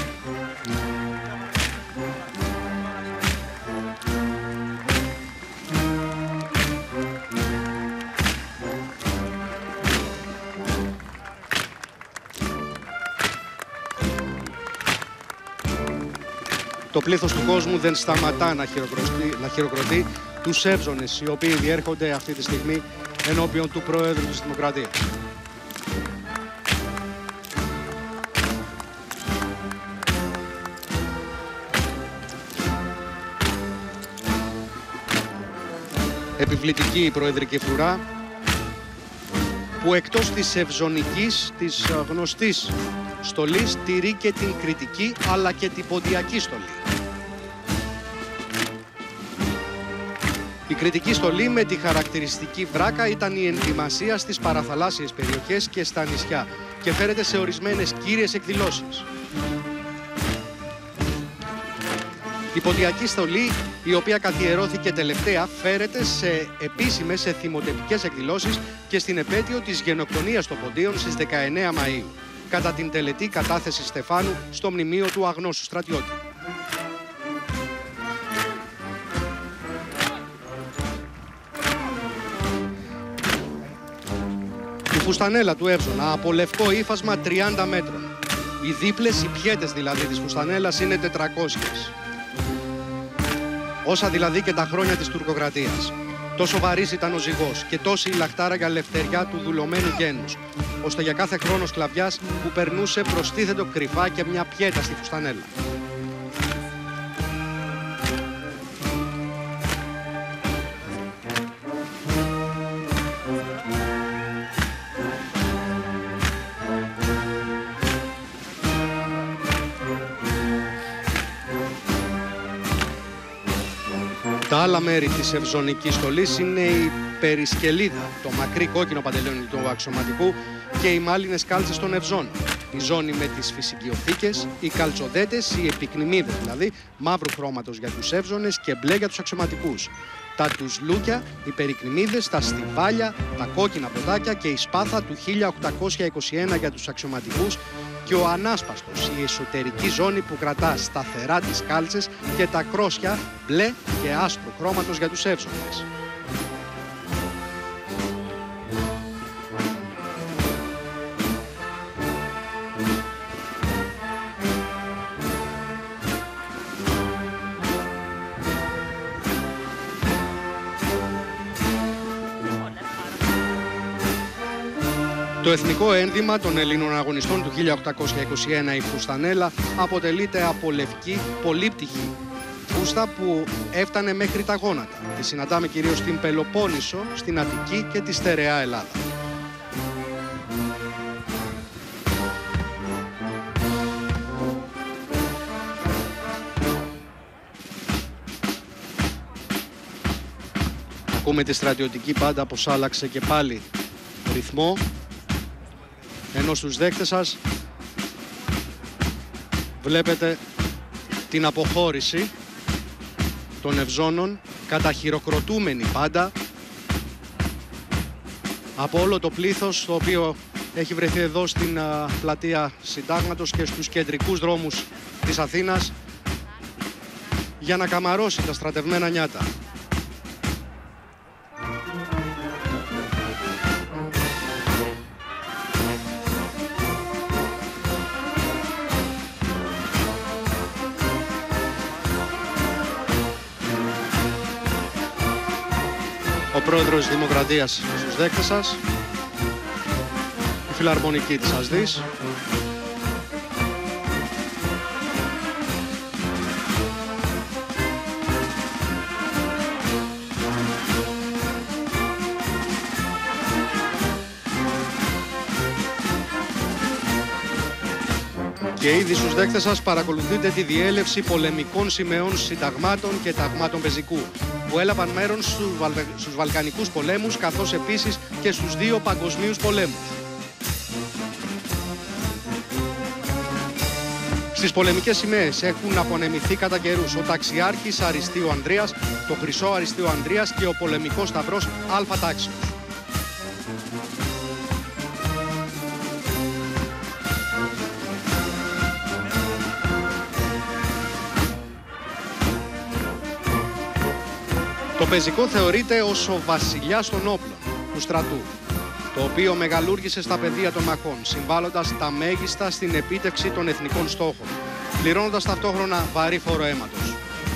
Το πλήθος του κόσμου δεν σταματά να χειροκροτεί τους Εύζωνες, οι οποίοι διέρχονται αυτή τη στιγμή ενώπιον του Προέδρου της Δημοκρατίας. Επιβλητική η προεδρική φρουρά, που εκτός της ευζωνικής, της γνωστής στολής, τηρεί και την κρητική αλλά και την ποντιακή στολή. Η κρητική στολή με τη χαρακτηριστική βράκα ήταν η ενδυμασία στις παραθαλάσσιες περιοχές και στα νησιά και φέρεται σε ορισμένες κύριες εκδηλώσεις. Η ποντιακή στολή, η οποία καθιερώθηκε τελευταία, φέρεται σε επίσημες, σε θυμοτυπικές εκδηλώσεις και στην επέτειο της γενοκτονίας των Ποντίων στις 19 Μαΐου, κατά την τελετή κατάθεση Στεφάνου στο μνημείο του αγνώστου στρατιώτη. Η φουστανέλα του Εύζωνα από λευκό ύφασμα 30 μέτρων. Οι δίπλες, οι πιέτες δηλαδή της φουστανέλας, είναι 400. Όσα δηλαδή και τα χρόνια της τουρκοκρατίας. Τόσο βαρύς ήταν ο ζυγός και τόση η λαχτάρα για ελευθεριά του δουλωμένου γένους, ώστε για κάθε χρόνο σκλαβιάς που περνούσε προστίθετο κρυφά και μια πιέτα στη φουστανέλα. Τα άλλα μέρη της ευζωνικής στολής είναι η περισκελίδα, το μακρύ κόκκινο παντελόνι του αξιωματικού και οι μάλινες κάλτσες των ευζών. Η ζώνη με τις φυσικιοθήκες, οι καλτσοδέτες, οι επικνημίδες δηλαδή, μαύρου χρώματος για τους εύζωνες και μπλε για τους αξιωματικούς. Τα τουσλούκια, οι περικνημίδες, τα στιβάλια, τα κόκκινα ποτάκια και η σπάθα του 1821 για τους αξιωματικούς και ο ανάσπαστος, η εσωτερική ζώνη που κρατά σταθερά τις κάλτσες και τα κρόσια μπλε και άσπρου χρώματος για τους εύζωνες. Το εθνικό ένδυμα των Ελλήνων αγωνιστών του 1821, η φουστανέλα, αποτελείται από λευκή πολύπτυχη φούστα που έφτανε μέχρι τα γόνατα. Τη συναντάμε κυρίως στην Πελοπόννησο, στην Αττική και τη στερεά Ελλάδα. Ακούμε τη στρατιωτική μπάντα πως άλλαξε και πάλι ρυθμό, ενώ στους δέκτες σας βλέπετε την αποχώρηση των ευζώνων, καταχειροκροτούμενη πάντα από όλο το πλήθος το οποίο έχει βρεθεί εδώ στην πλατεία Συντάγματος και στους κεντρικούς δρόμους της Αθήνας για να καμαρώσει τα στρατευμένα νιάτα. Ο πρόεδρος της Δημοκρατίας στους δέκτες σας, η φιλαρμονική της Ασδής. Και ήδη στους δέκτες σας παρακολουθείτε τη διέλευση πολεμικών σημαίων, συνταγμάτων και ταγμάτων πεζικού που έλαβαν μέρος στους Βαλκανικούς πολέμους, καθώς επίσης και στους δύο παγκοσμίους πολέμους. Στις πολεμικές σημαίες έχουν απονεμηθεί κατά καιρούς ο ταξιάρχης Αριστείου Ανδρείας, το χρυσό Αριστείου Ανδρείας και ο πολεμικός σταυρός Α τάξιος. Το πεζικό θεωρείται ως ο βασιλιάς των όπλων του στρατού, το οποίο μεγαλούργησε στα πεδία των μαχών, συμβάλλοντας τα μέγιστα στην επίτευξη των εθνικών στόχων, πληρώνοντας ταυτόχρονα βαρύ φόρο αίματος.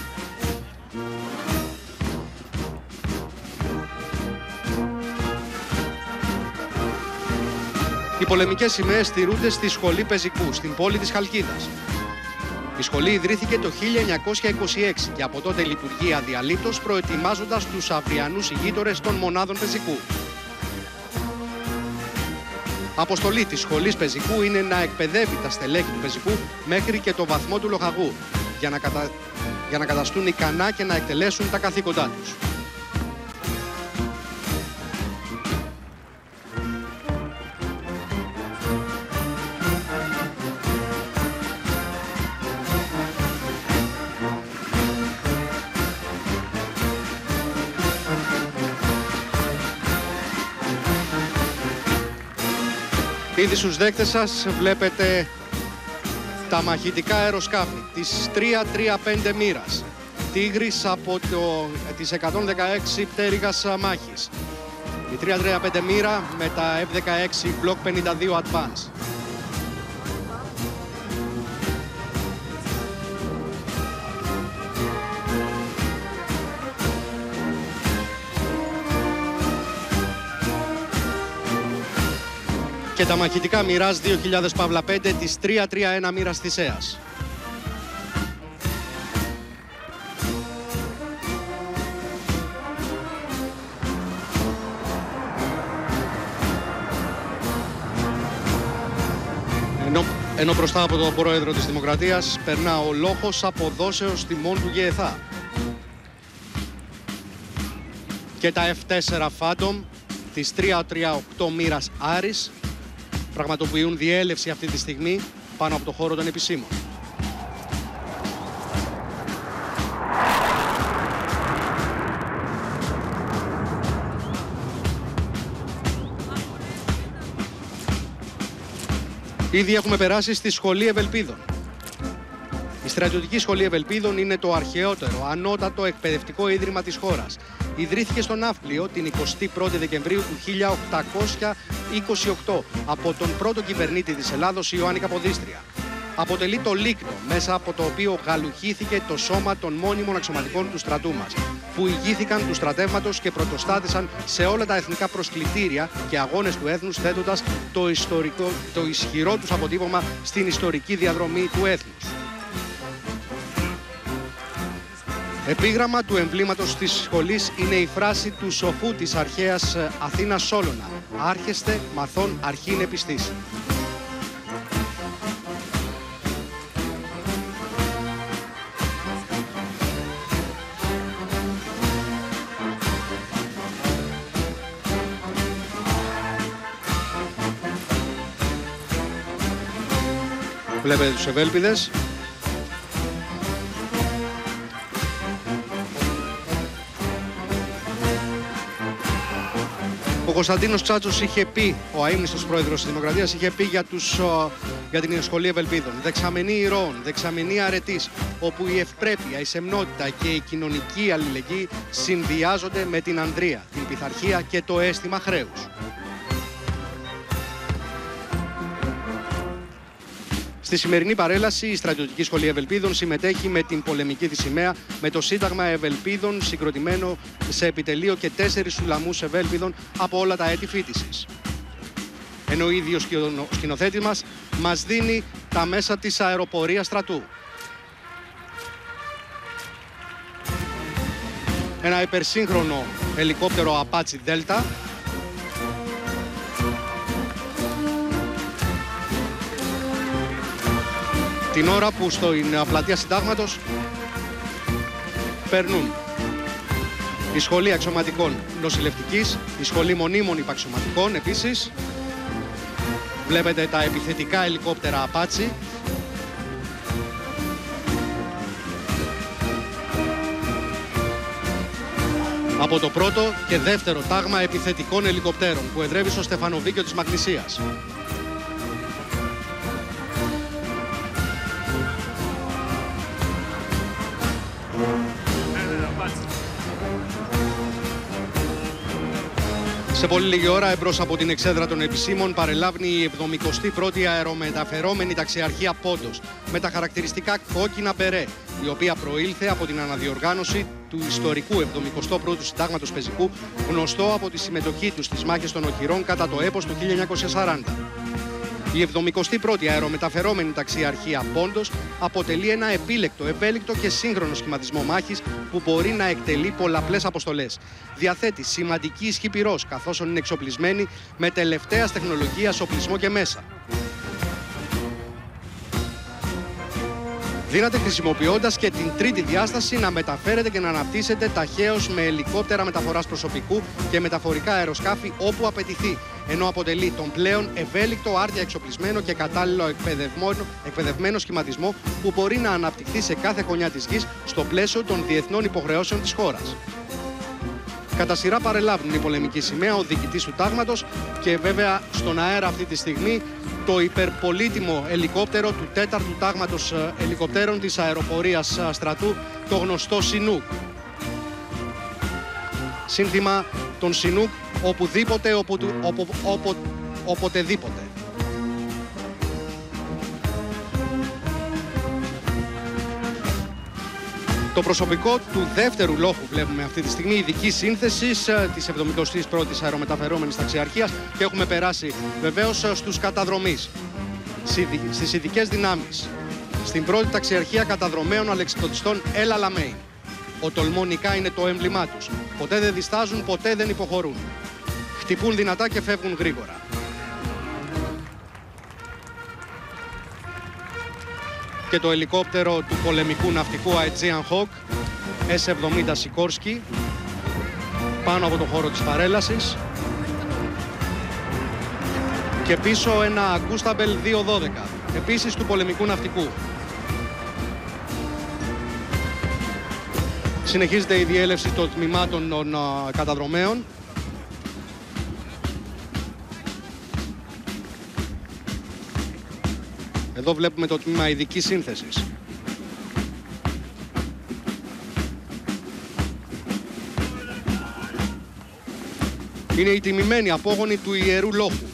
Οι πολεμικές σημαίες στηρούνται στη Σχολή Πεζικού, στην πόλη της Χαλκίδας. Η σχολή ιδρύθηκε το 1926 και από τότε λειτουργεί αδιαλείπτως, προετοιμάζοντας τους αυριανούς ηγείτορες των μονάδων πεζικού. Αποστολή της Σχολής Πεζικού είναι να εκπαιδεύει τα στελέχη του πεζικού μέχρι και το βαθμό του λοχαγού, για να καταστούν ικανά και να εκτελέσουν τα καθήκοντά τους. Ήδη στους δέκτες σας βλέπετε τα μαχητικά αεροσκάφη της 335 μοίρας, Τίγρης από τις 116 πτέρυγας μάχης. Η 335 μοίρα με τα F-16 Block 52 Advance. Και τα μαχητικά Mirage 2000 Παύλα 5 της 331 μοίρας Θησέας. Ενώ μπροστά από τον πρόεδρο της Δημοκρατίας περνά ο λόχος αποδόσεως τιμών του ΓΕΘΑ. Και τα F4 Phantom της 338 μοίρας Άρης πραγματοποιούν διέλευση αυτή τη στιγμή πάνω από το χώρο των επισήμων. Ήδη έχουμε περάσει στη Σχολή Ευελπίδων. Η Στρατιωτική Σχολή Ευελπίδων είναι το αρχαιότερο, ανώτατο εκπαιδευτικό ίδρυμα της χώρας. Ιδρύθηκε στο Ναύπλιο την 21η Δεκεμβρίου του 1828 από τον πρώτο κυβερνήτη της Ελλάδος, Ιωάννη Καποδίστρια. Αποτελεί το λίκνο μέσα από το οποίο γαλουχήθηκε το σώμα των μόνιμων αξιωματικών του στρατού μας, που ηγήθηκαν του στρατεύματος και πρωτοστάτησαν σε όλα τα εθνικά προσκλητήρια και αγώνες του έθνους, θέτοντας το ισχυρό τους αποτύπωμα στην ιστορική διαδρομή του έθνους. Επίγραμμα του εμβλήματος της σχολής είναι η φράση του σοφού της αρχαίας Αθήνας Σόλωνα: «Άρχεστε μαθών αρχήν επιστής». Βλέπετε τους ευέλπιδες. Ο Κωνσταντίνος Τσάτσος είχε πει, ο αείμνηστος πρόεδρος της Δημοκρατίας, είχε πει για την σχολή Ευελπίδων: δεξαμενή ηρώων, δεξαμενή αρετής, όπου η ευπρέπεια, η σεμνότητα και η κοινωνική αλληλεγγύη συνδυάζονται με την ανδρεία, την πειθαρχία και το αίσθημα χρέους. Στη σημερινή παρέλαση, η Στρατιωτική Σχολή Ευελπίδων συμμετέχει με την πολεμική της σημαία, με το Σύνταγμα Ευελπίδων συγκροτημένο σε επιτελείο και 4 σουλαμούς Ευέλπιδων από όλα τα έτη φοιτησης. Ενώ ο ίδιος ο σκηνοθέτης μας δίνει τα μέσα της αεροπορίας στρατού. Ένα υπερσύγχρονο ελικόπτερο Apache Delta, την ώρα που στην πλατεία Συντάγματος περνούν η Σχολή Αξιωματικών Νοσηλευτικής, η Σχολή Μονίμων Υπαξιωματικών επίσης. Βλέπετε τα επιθετικά ελικόπτερα Apache. Από το πρώτο και δεύτερο τάγμα επιθετικών ελικοπτέρων που εδρεύει στο Στεφανοβίκιο της Μαγνησίας. Σε πολύ λίγη ώρα, εμπρός από την εξέδρα των επισήμων, παρελάβει η 71η αερομεταφερόμενη ταξιαρχία Πόντος με τα χαρακτηριστικά κόκκινα μπερέ, η οποία προήλθε από την αναδιοργάνωση του ιστορικού 71ου Συντάγματος Πεζικού, γνωστό από τη συμμετοχή του στις μάχες των Οχυρών κατά το έπος του 1940. Η 71η αερομεταφερόμενη ταξιαρχία Πόντος αποτελεί ένα επίλεκτο, ευέλικτο και σύγχρονο σχηματισμό μάχης που μπορεί να εκτελεί πολλαπλές αποστολές. Διαθέτει σημαντική ισχύ πυρός, καθώς είναι εξοπλισμένη με τελευταίας τεχνολογίας οπλισμό και μέσα. Δύναται χρησιμοποιώντας και την τρίτη διάσταση να μεταφέρεται και να αναπτύσσεται ταχαίως με ελικόπτερα μεταφοράς προσωπικού και μεταφορικά αεροσκάφη όπου απαιτηθεί, ενώ αποτελεί τον πλέον ευέλικτο, άρτια εξοπλισμένο και κατάλληλο εκπαιδευμένο σχηματισμό που μπορεί να αναπτυχθεί σε κάθε γωνιά της γης στο πλαίσιο των διεθνών υποχρεώσεων της χώρας. Κατά σειρά παρελάβουν η πολεμική σημαία, ο διοικητής του τάγματος και βέβαια στον αέρα αυτή τη στιγμή το υπερπολίτιμο ελικόπτερο του 4ου τάγματος ελικοπτέρων της αεροπορίας στρατού, το γνωστό Σινούκ. Σύνθημα των Σινούκ οπουδήποτε, οποτεδήποτε. Το προσωπικό του δεύτερου λόχου βλέπουμε αυτή τη στιγμή, ειδική σύνθεση της 71ης αερομεταφερόμενης ταξιαρχίας, και έχουμε περάσει βεβαίως στους καταδρομείς, στις ειδικές δυνάμεις, στην πρώτη ταξιαρχία καταδρομέων αλεξιπτωτιστών El Alamein. Ο τολμονικά είναι το έμβλημά τους. Ποτέ δεν διστάζουν, ποτέ δεν υποχωρούν. Χτυπούν δυνατά και φεύγουν γρήγορα. Και το ελικόπτερο του πολεμικού ναυτικού Aegean Hawk S-70 Sikorsky πάνω από το χώρο της παρέλασης, και πίσω ένα Gustabel 212 επίσης του πολεμικού ναυτικού. Συνεχίζεται η διέλευση των τμήματων των καταδρομέων. Εδώ βλέπουμε το τμήμα ειδικής σύνθεσης. Είναι η τιμημένη απόγονη του Ιερού Λόχου.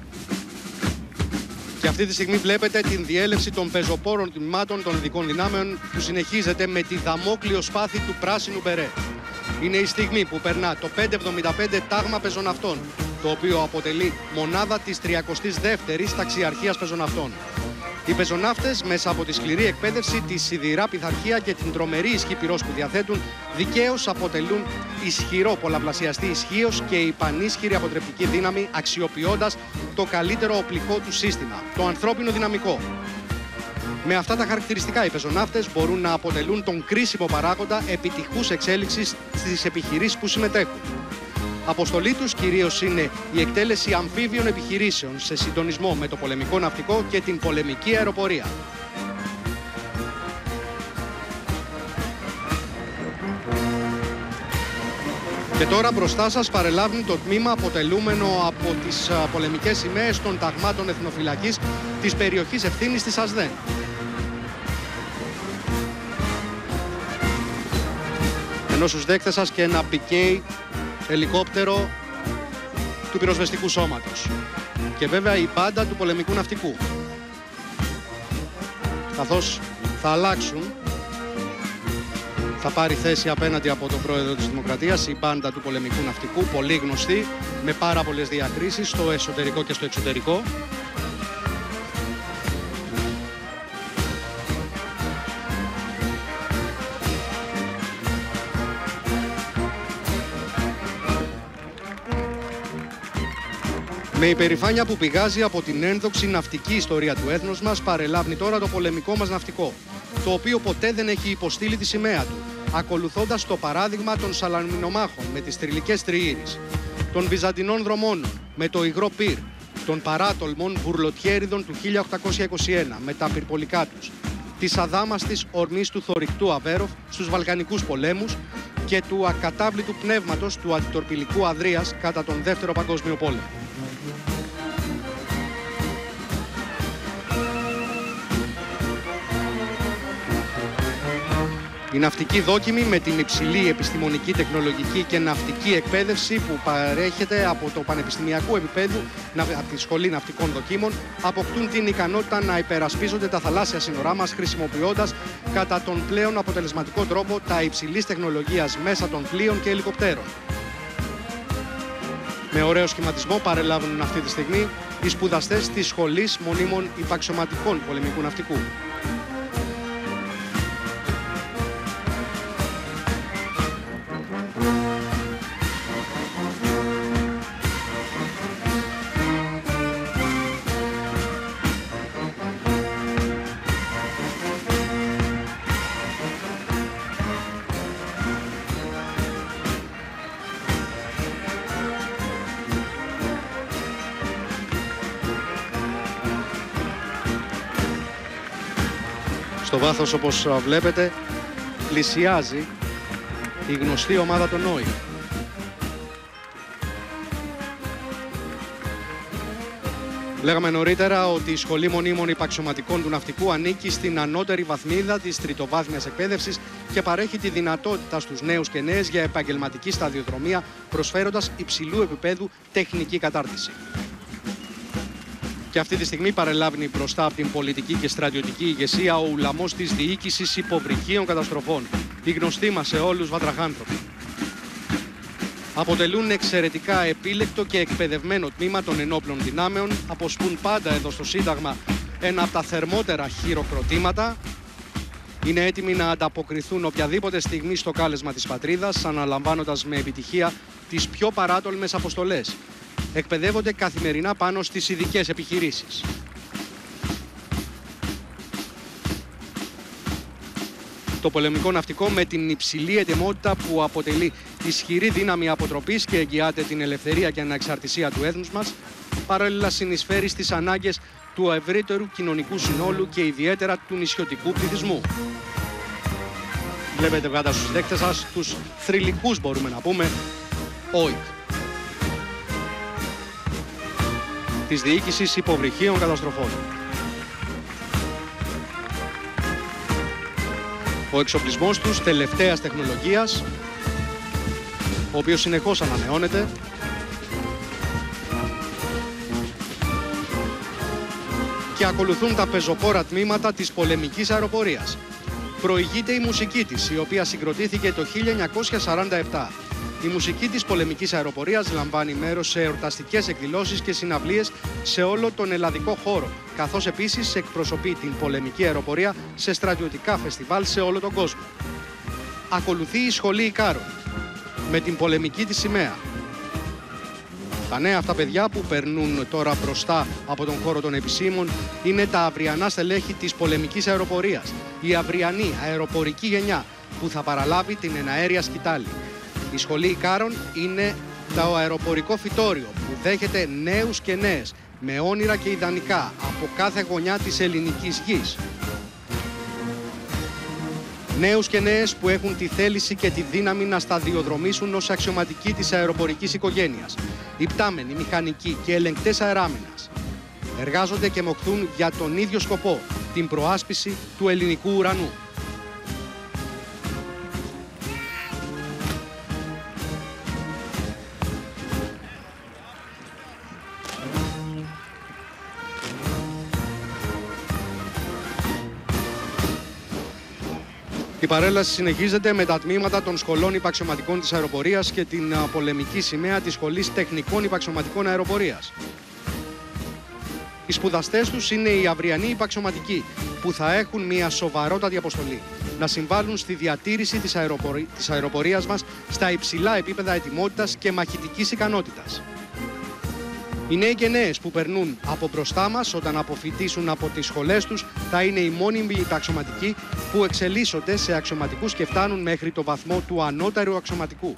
Και αυτή τη στιγμή βλέπετε την διέλευση των πεζοπόρων τμήματων των ειδικών δυνάμεων που συνεχίζεται με τη δαμόκλειο σπάθη του πράσινου μπερέ. Είναι η στιγμή που περνά το 575 τάγμα πεζοναυτών, το οποίο αποτελεί μονάδα της 32ης ταξιαρχίας πεζοναυτών. Οι πεζοναύτες, μέσα από τη σκληρή εκπαίδευση, τη σιδηρά πειθαρχία και την τρομερή ισχύ πυρός που διαθέτουν, δικαίως αποτελούν ισχυρό πολλαπλασιαστή ισχύος και η πανίσχυρη αποτρεπτική δύναμη, αξιοποιώντας το καλύτερο οπλικό του σύστημα, το ανθρώπινο δυναμικό. Με αυτά τα χαρακτηριστικά, οι πεζοναύτες μπορούν να αποτελούν τον κρίσιμο παράγοντα επιτυχούς εξέλιξης στις επιχειρήσεις που συμμετέχουν. Αποστολή τους κυρίως είναι η εκτέλεση αμφίβιων επιχειρήσεων σε συντονισμό με το πολεμικό ναυτικό και την πολεμική αεροπορία. Και τώρα μπροστά σας παρελάβουν το τμήμα αποτελούμενο από τις πολεμικές σημαίες των ταγμάτων εθνοφυλακής της περιοχής ευθύνης της Ασδέν. Ενώ στους δέκτες σας και ένα BK ελικόπτερο του πυροσβεστικού σώματος. Και βέβαια η μπάντα του πολεμικού ναυτικού. Καθώς θα αλλάξουν, θα πάρει θέση απέναντι από τον πρόεδρο της Δημοκρατίας η μπάντα του πολεμικού ναυτικού, πολύ γνωστή, με πάρα πολλές διακρίσεις στο εσωτερικό και στο εξωτερικό. Με υπερηφάνεια που πηγάζει από την ένδοξη ναυτική ιστορία του έθνους μας, παρελάβει τώρα το πολεμικό μας ναυτικό, το οποίο ποτέ δεν έχει υποστείλει τη σημαία του, ακολουθώντας το παράδειγμα των Σαλαμινομάχων με τις θρυλικές τριήρεις, των Βυζαντινών δρομόνων με το υγρό πυρ, των παράτολμων μπουρλοτιέριδων του 1821 με τα πυρπολικά τους, της αδάμαστης ορμής του θωρηκτού Αβέροφ στους Βαλκανικούς πολέμους και του ακατάβλητου πνεύματος του αντιτορπιλικού Αδρίας κατά τον Δεύτερο Παγκόσμιο Πόλεμο. Η ναυτική δόκιμη με την υψηλή επιστημονική, τεχνολογική και ναυτική εκπαίδευση που παρέχεται από το πανεπιστημιακό επίπεδο από τη Σχολή Ναυτικών Δοκίμων αποκτούν την ικανότητα να υπερασπίζονται τα θαλάσσια σύνορά μας χρησιμοποιώντας κατά τον πλέον αποτελεσματικό τρόπο τα υψηλής τεχνολογίας μέσα των πλοίων και ελικοπτέρων. Με ωραίο σχηματισμό παρελάβουν αυτή τη στιγμή οι σπουδαστές της Σχολής Μονίμων Υπαξιωματικών Πολεμικού Ναυτικού. Στο βάθος, όπως βλέπετε, πλησιάζει η γνωστή ομάδα των Νόη. Λέγαμε νωρίτερα ότι η Σχολή Μονίμων Υπαξιωματικών του Ναυτικού ανήκει στην ανώτερη βαθμίδα της τριτοβάθμιας εκπαίδευσης και παρέχει τη δυνατότητα στους νέους και νέες για επαγγελματική σταδιοδρομία, προσφέροντας υψηλού επίπεδου τεχνική κατάρτιση. Και αυτή τη στιγμή παρελάβει μπροστά από την πολιτική και στρατιωτική ηγεσία ο ουλαμός της διοίκησης υποβρυχίων καταστροφών, οι γνωστοί μας σε όλους βατραχάνθρωποι. Αποτελούν εξαιρετικά επίλεκτο και εκπαιδευμένο τμήμα των ενόπλων δυνάμεων, αποσπούν πάντα εδώ στο Σύνταγμα ένα από τα θερμότερα χειροκροτήματα, είναι έτοιμοι να ανταποκριθούν οποιαδήποτε στιγμή στο κάλεσμα της πατρίδας, αναλαμβάνοντας με επιτυχία τις πιο παράτολμες αποστολές. Εκπαιδεύονται καθημερινά πάνω στις ειδικές επιχειρήσεις. Το πολεμικό ναυτικό με την υψηλή ετοιμότητα που αποτελεί ισχυρή δύναμη αποτροπής και εγγυάται την ελευθερία και ανεξαρτησία του έθνους μας, παράλληλα συνεισφέρει στις ανάγκες του ευρύτερου κοινωνικού συνόλου και ιδιαίτερα του νησιωτικού πληθυσμού. Βλέπετε κάτω στους δέκτες σας τους θρυλικούς, μπορούμε να πούμε, ΟΙΚ. Της Διοίκησης Υποβρυχίων Καταστροφών. Ο εξοπλισμός τους τελευταίας τεχνολογίας, ο οποίος συνεχώς ανανεώνεται, και ακολουθούν τα πεζοπόρα τμήματα της πολεμικής αεροπορίας. Προηγείται η μουσική της, η οποία συγκροτήθηκε το 1947. Η μουσική της πολεμικής αεροπορίας λαμβάνει μέρος σε εορταστικές εκδηλώσεις και συναυλίες σε όλο τον ελλαδικό χώρο, καθώς επίσης εκπροσωπεί την πολεμική αεροπορία σε στρατιωτικά φεστιβάλ σε όλο τον κόσμο. Ακολουθεί η Σχολή Ικάρων, με την πολεμική της σημαία. Τα νέα αυτά παιδιά που περνούν τώρα μπροστά από τον χώρο των επισήμων είναι τα αυριανά στελέχη της πολεμικής αεροπορίας, η αυριανή αεροπορική γενιά που θα παραλάβει την εναέρια σκητάλη. Η Σχολή Ικάρων είναι το αεροπορικό φυτόριο που δέχεται νέους και νέες με όνειρα και ιδανικά από κάθε γωνιά της ελληνικής γης. Νέους και νέες που έχουν τη θέληση και τη δύναμη να σταδιοδρομήσουν ως αξιωματικοί της αεροπορικής οικογένειας. Υπτάμενοι, μηχανικοί και ελεγκτές αεράμινας. Εργάζονται και μοχθούν για τον ίδιο σκοπό, την προάσπιση του ελληνικού ουρανού. Η παρέλαση συνεχίζεται με τα τμήματα των σχολών υπαξιωματικών της αεροπορίας και την πολεμική σημαία της Σχολής Τεχνικών Υπαξιωματικών Αεροπορίας. Οι σπουδαστές τους είναι οι αυριανοί υπαξιωματικοί που θα έχουν μια σοβαρότατη αποστολή. Να συμβάλλουν στη διατήρηση της αεροπορίας μας στα υψηλά επίπεδα ετοιμότητας και μαχητικής ικανότητας. Οι νέοι και νέες που περνούν από μπροστά μας όταν αποφοιτήσουν από τις σχολές τους θα είναι οι μόνιμοι υπαξιωματικοί που εξελίσσονται σε αξιωματικούς και φτάνουν μέχρι το βαθμό του ανώτερου αξιωματικού.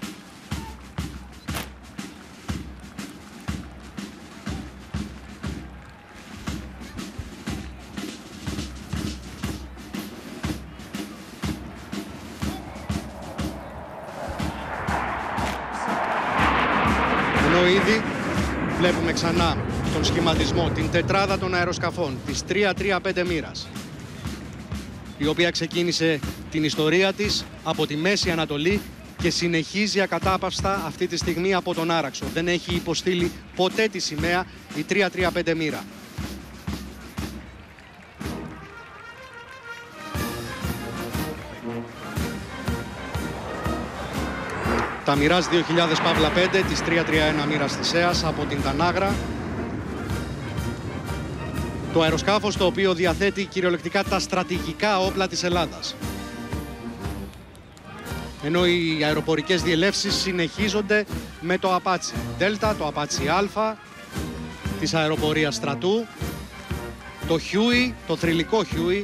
Ενώ ήδη βλέπουμε ξανά τον σχηματισμό, την τετράδα των αεροσκαφών της 335 μοίρας, η οποία ξεκίνησε την ιστορία της από τη Μέση Ανατολή και συνεχίζει ακατάπαυστα αυτή τη στιγμή από τον Άραξο. Δεν έχει υποστείλει ποτέ τη σημαία η 335 μοίρα. Τα Μοιράζ 2000 Παύλα 5 της 331 μοίρας της ΕΑΣ από την Τανάγρα. Το αεροσκάφος το οποίο διαθέτει κυριολεκτικά τα στρατηγικά όπλα της Ελλάδας. Ενώ οι αεροπορικές διελεύσεις συνεχίζονται με το Απάτσι Δέλτα, το Απάτσι Α, της αεροπορίας στρατού, το Χιούι, το θρυλικό Χιούι,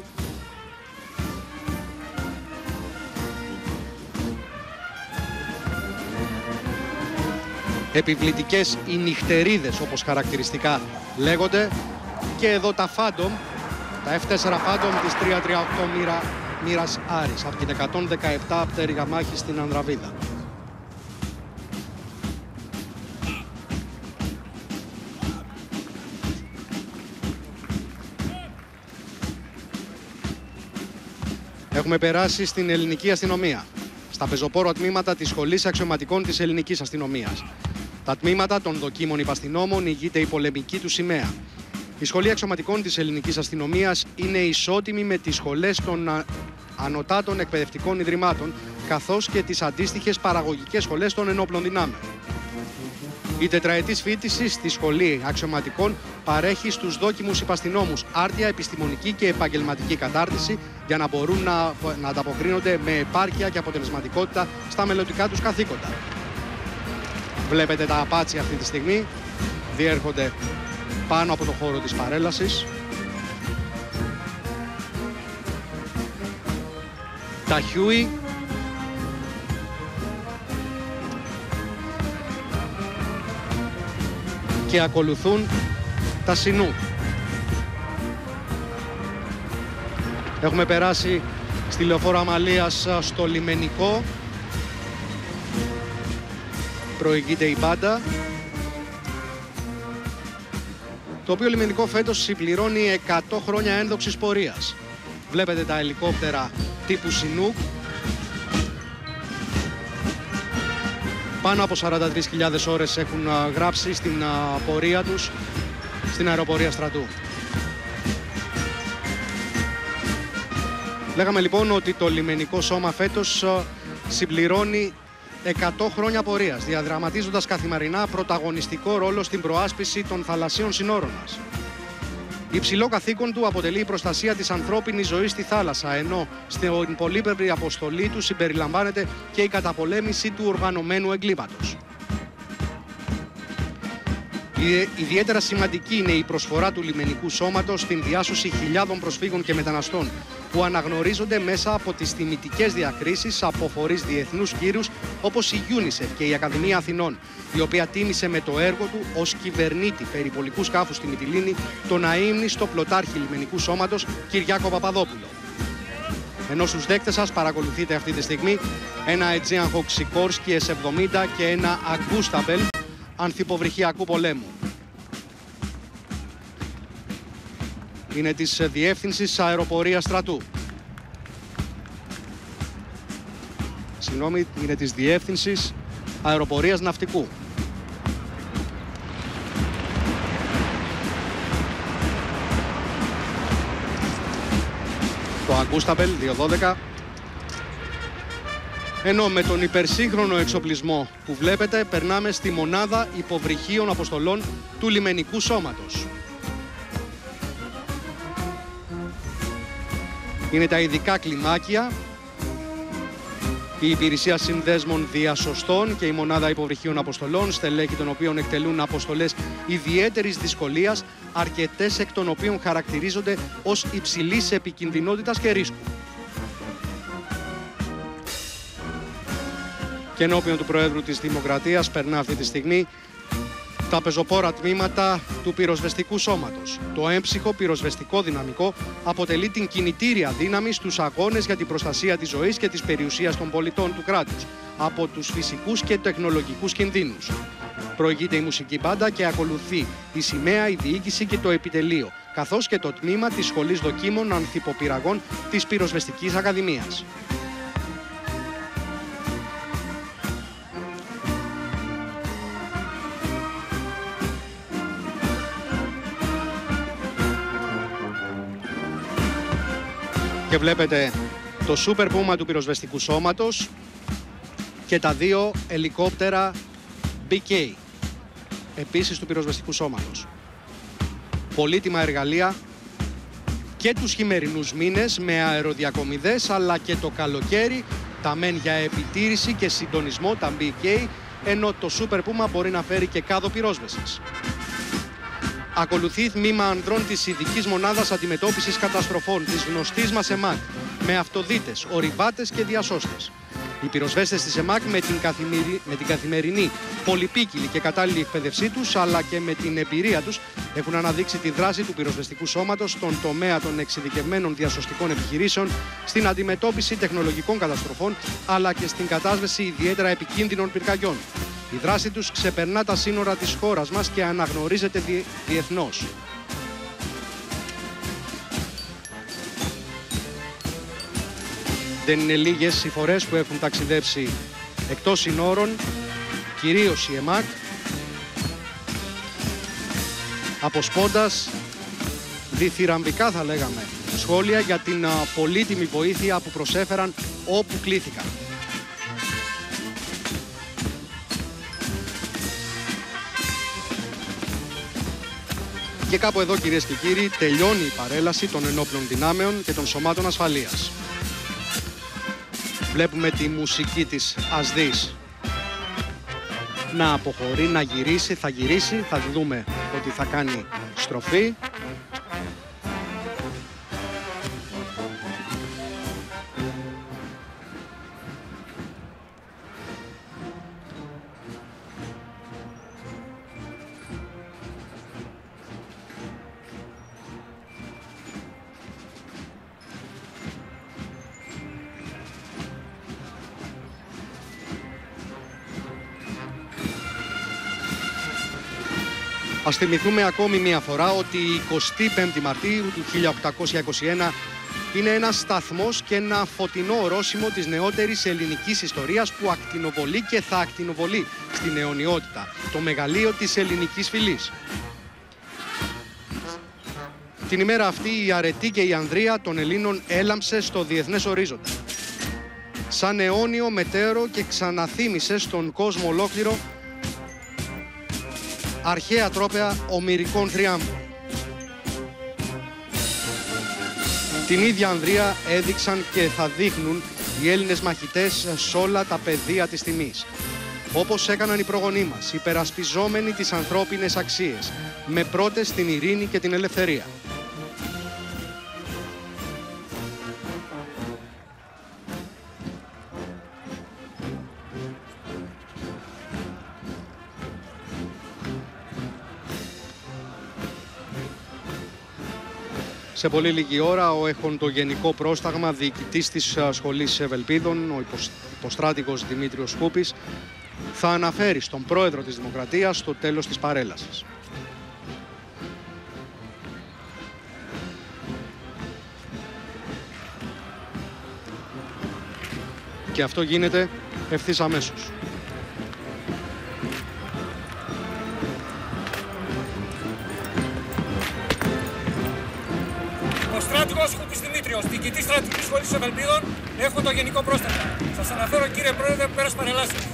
επιβλητικές οι νυχτερίδες όπως χαρακτηριστικά λέγονται, και εδώ τα Phantom, τα F4 Phantom της 338 μοίρας Άρης από την 117 πτέρυγα μάχη στην Ανδραβίδα. Έχουμε περάσει στην ελληνική αστυνομία, στα πεζοπόρο τμήματα της Σχολής Αξιωματικών της Ελληνικής Αστυνομίας. Τα τμήματα των δοκίμων υπαστυνόμων ηγείται η πολεμική του σημαία. Η Σχολή Αξιωματικών της Ελληνικής Αστυνομίας είναι ισότιμη με τις σχολές των ανωτάτων εκπαιδευτικών ιδρυμάτων, καθώς και τις αντίστοιχες παραγωγικές σχολές των ενόπλων δυνάμεων. Η τετραετής φοιτηση στη Σχολή Αξιωματικών παρέχει στους δόκιμους υπαστυνόμους άρτια επιστημονική και επαγγελματική κατάρτιση για να μπορούν να ανταποκρίνονται με επάρκεια και αποτελεσματικότητα στα μελλοντικά τους καθήκοντα. Βλέπετε τα Απάτσι αυτή τη στιγμή, διέρχονται πάνω από το χώρο της παρέλασης. Τα Χιούι, και ακολουθούν τα Σινού. Έχουμε περάσει στη λεωφόρο Αμαλίας στο λιμενικό. Προηγείται η μπάντα, το οποίο λιμενικό φέτος συμπληρώνει 100 χρόνια ένδοξης πορείας. Βλέπετε τα ελικόπτερα τύπου Σινούκ. Πάνω από 43.000 ώρες έχουν γράψει στην πορεία τους στην αεροπορία στρατού. Λέγαμε λοιπόν ότι το λιμενικό σώμα φέτος συμπληρώνει 100 χρόνια πορείας, διαδραματίζοντας καθημερινά πρωταγωνιστικό ρόλο στην προάσπιση των θαλασσίων συνόρων μας. Υψηλό καθήκον του αποτελεί η προστασία της ανθρώπινης ζωής στη θάλασσα, ενώ στην πολύπλευρη αποστολή του συμπεριλαμβάνεται και η καταπολέμηση του οργανωμένου εγκλήματος. Ιδιαίτερα σημαντική είναι η προσφορά του λιμενικού σώματος στην διάσωση χιλιάδων προσφύγων και μεταναστών που αναγνωρίζονται μέσα από τις τιμητικές διακρίσεις από φορείς διεθνούς κύρους όπως η UNICEF και η Ακαδημία Αθηνών, η οποία τίμησε με το έργο του ως κυβερνήτη περιπολικού σκάφου στη Μυτιλήνη τον αείμνηστο πλωτάρχη λιμενικού σώματος Κυριάκο Παπαδόπουλο. Ενώ στους δέκτες σας παρακολουθείτε αυτή τη στιγμή ένα Aegean Hawk Sikorsky S70 και ένα Agustapel ανθυποβρυχιακού πολέμου. Είναι της Διεύθυνσης Αεροπορίας Στρατού. Συγγνώμη, είναι της Διεύθυνσης Αεροπορίας Ναυτικού. Το Agustapel 212. Ενώ με τον υπερσύγχρονο εξοπλισμό που βλέπετε περνάμε στη μονάδα υποβρυχίων αποστολών του λιμενικού σώματος. Είναι τα ειδικά κλιμάκια, η υπηρεσία συνδέσμων διασωστών και η μονάδα υποβρυχίων αποστολών, στελέχη των οποίων εκτελούν αποστολές ιδιαίτερης δυσκολίας, αρκετές εκ των οποίων χαρακτηρίζονται ως υψηλής επικινδυνότητας και ρίσκου. Και ενώπιον του Προέδρου της Δημοκρατίας περνά αυτή τη στιγμή τα πεζοπόρα τμήματα του πυροσβεστικού σώματος. Το έμψυχο πυροσβεστικό δυναμικό αποτελεί την κινητήρια δύναμη στους αγώνες για την προστασία της ζωής και της περιουσίας των πολιτών του κράτους από τους φυσικούς και τεχνολογικούς κινδύνους. Προηγείται η μουσική μπάντα και ακολουθεί η σημαία, η διοίκηση και το επιτελείο, καθώς και το τμήμα της Σχολής Δοκίμων Ανθυποπυραγών της Πυροσβεστικής Ακαδημίας. Και βλέπετε το Super Puma του πυροσβεστικού σώματος και τα δύο ελικόπτερα BK, επίσης του πυροσβεστικού σώματος. Πολύτιμα εργαλεία και τους χειμερινούς μήνες με αεροδιακομιδές, αλλά και το καλοκαίρι τα μεν για επιτήρηση και συντονισμό, τα BK, ενώ το Super Puma μπορεί να φέρει και κάδο πυρόσβεσης. Ακολουθεί τμήμα ανδρών της ειδικής μονάδας αντιμετώπισης καταστροφών της γνωστής μας ΕΜΑΚ, με αυτοδίτες, ορειβάτες και διασώστες. Οι πυροσβέστες της ΕΜΑΚ με την καθημερινή πολυπίκυλη και κατάλληλη εκπαίδευσή τους, αλλά και με την εμπειρία τους, έχουν αναδείξει τη δράση του πυροσβεστικού σώματος στον τομέα των εξειδικευμένων διασωστικών επιχειρήσεων, στην αντιμετώπιση τεχνολογικών καταστροφών, αλλά και στην κατάσβεση ιδιαίτερα επικίνδυνων πυρκαγιών. Η δράση τους ξεπερνά τα σύνορα της χώρας μας και αναγνωρίζεται διεθνώς. Δεν είναι λίγες οι φορές που έχουν ταξιδέψει εκτός συνόρων, κυρίως η ΕΜΑΚ, αποσπώντας διθυραμβικά, θα λέγαμε, σχόλια για την πολύτιμη βοήθεια που προσέφεραν όπου κλήθηκαν. Και κάπου εδώ, κυρίες και κύριοι, τελειώνει η παρέλαση των ενόπλων δυνάμεων και των σωμάτων ασφαλείας. Βλέπουμε τη μουσική της Ασδής να αποχωρεί, να γυρίσει, θα δούμε ότι θα κάνει στροφή. Ας θυμηθούμε ακόμη μία φορά ότι η 25η Μαρτίου του 1821 είναι ένας σταθμός και ένα φωτεινό ορόσημο της νεότερης ελληνικής ιστορίας που ακτινοβολεί και θα ακτινοβολεί στην αιωνιότητα, το μεγαλείο της ελληνικής φυλής. Την ημέρα αυτή η αρετή και η ανδρεία των Ελλήνων έλαμψε στο διεθνές ορίζοντα. Σαν αιώνιο μετέωρο και ξαναθύμισε στον κόσμο ολόκληρο αρχαία τρόπαια ομηρικών θριάμβων. Την ίδια ανδρεία έδειξαν και θα δείχνουν οι Έλληνες μαχητές σε όλα τα πεδία της τιμής. Όπως έκαναν οι προγονείς μας, υπερασπιζόμενοι τις ανθρώπινες αξίες, με πρώτες την ειρήνη και την ελευθερία. Σε πολύ λίγη ώρα ο το Γενικό Πρόσταγμα, διοικητής της Σχολής Ευελπίδων, ο υποστράτηγος Δημήτριος Σκούπης, θα αναφέρει στον πρόεδρο της Δημοκρατίας το τέλος της παρέλασης. Και αυτό γίνεται ευθύς αμέσως. Ο στράτηγος Σκούπης Δημήτριος, διοικητής στρατηγικής σχολής Ευελπίδων, έχω το Γενικό Πρόσταγμα. Σας αναφέρω, κύριε Πρόεδρε, πέρας παρελάσεως.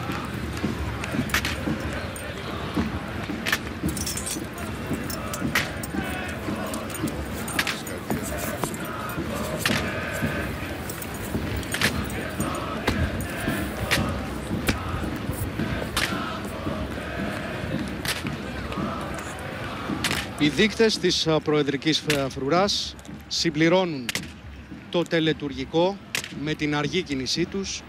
Οι δείκτες της προεδρικής φρουράς συμπληρώνουν το τελετουργικό με την αργή κίνησή τους.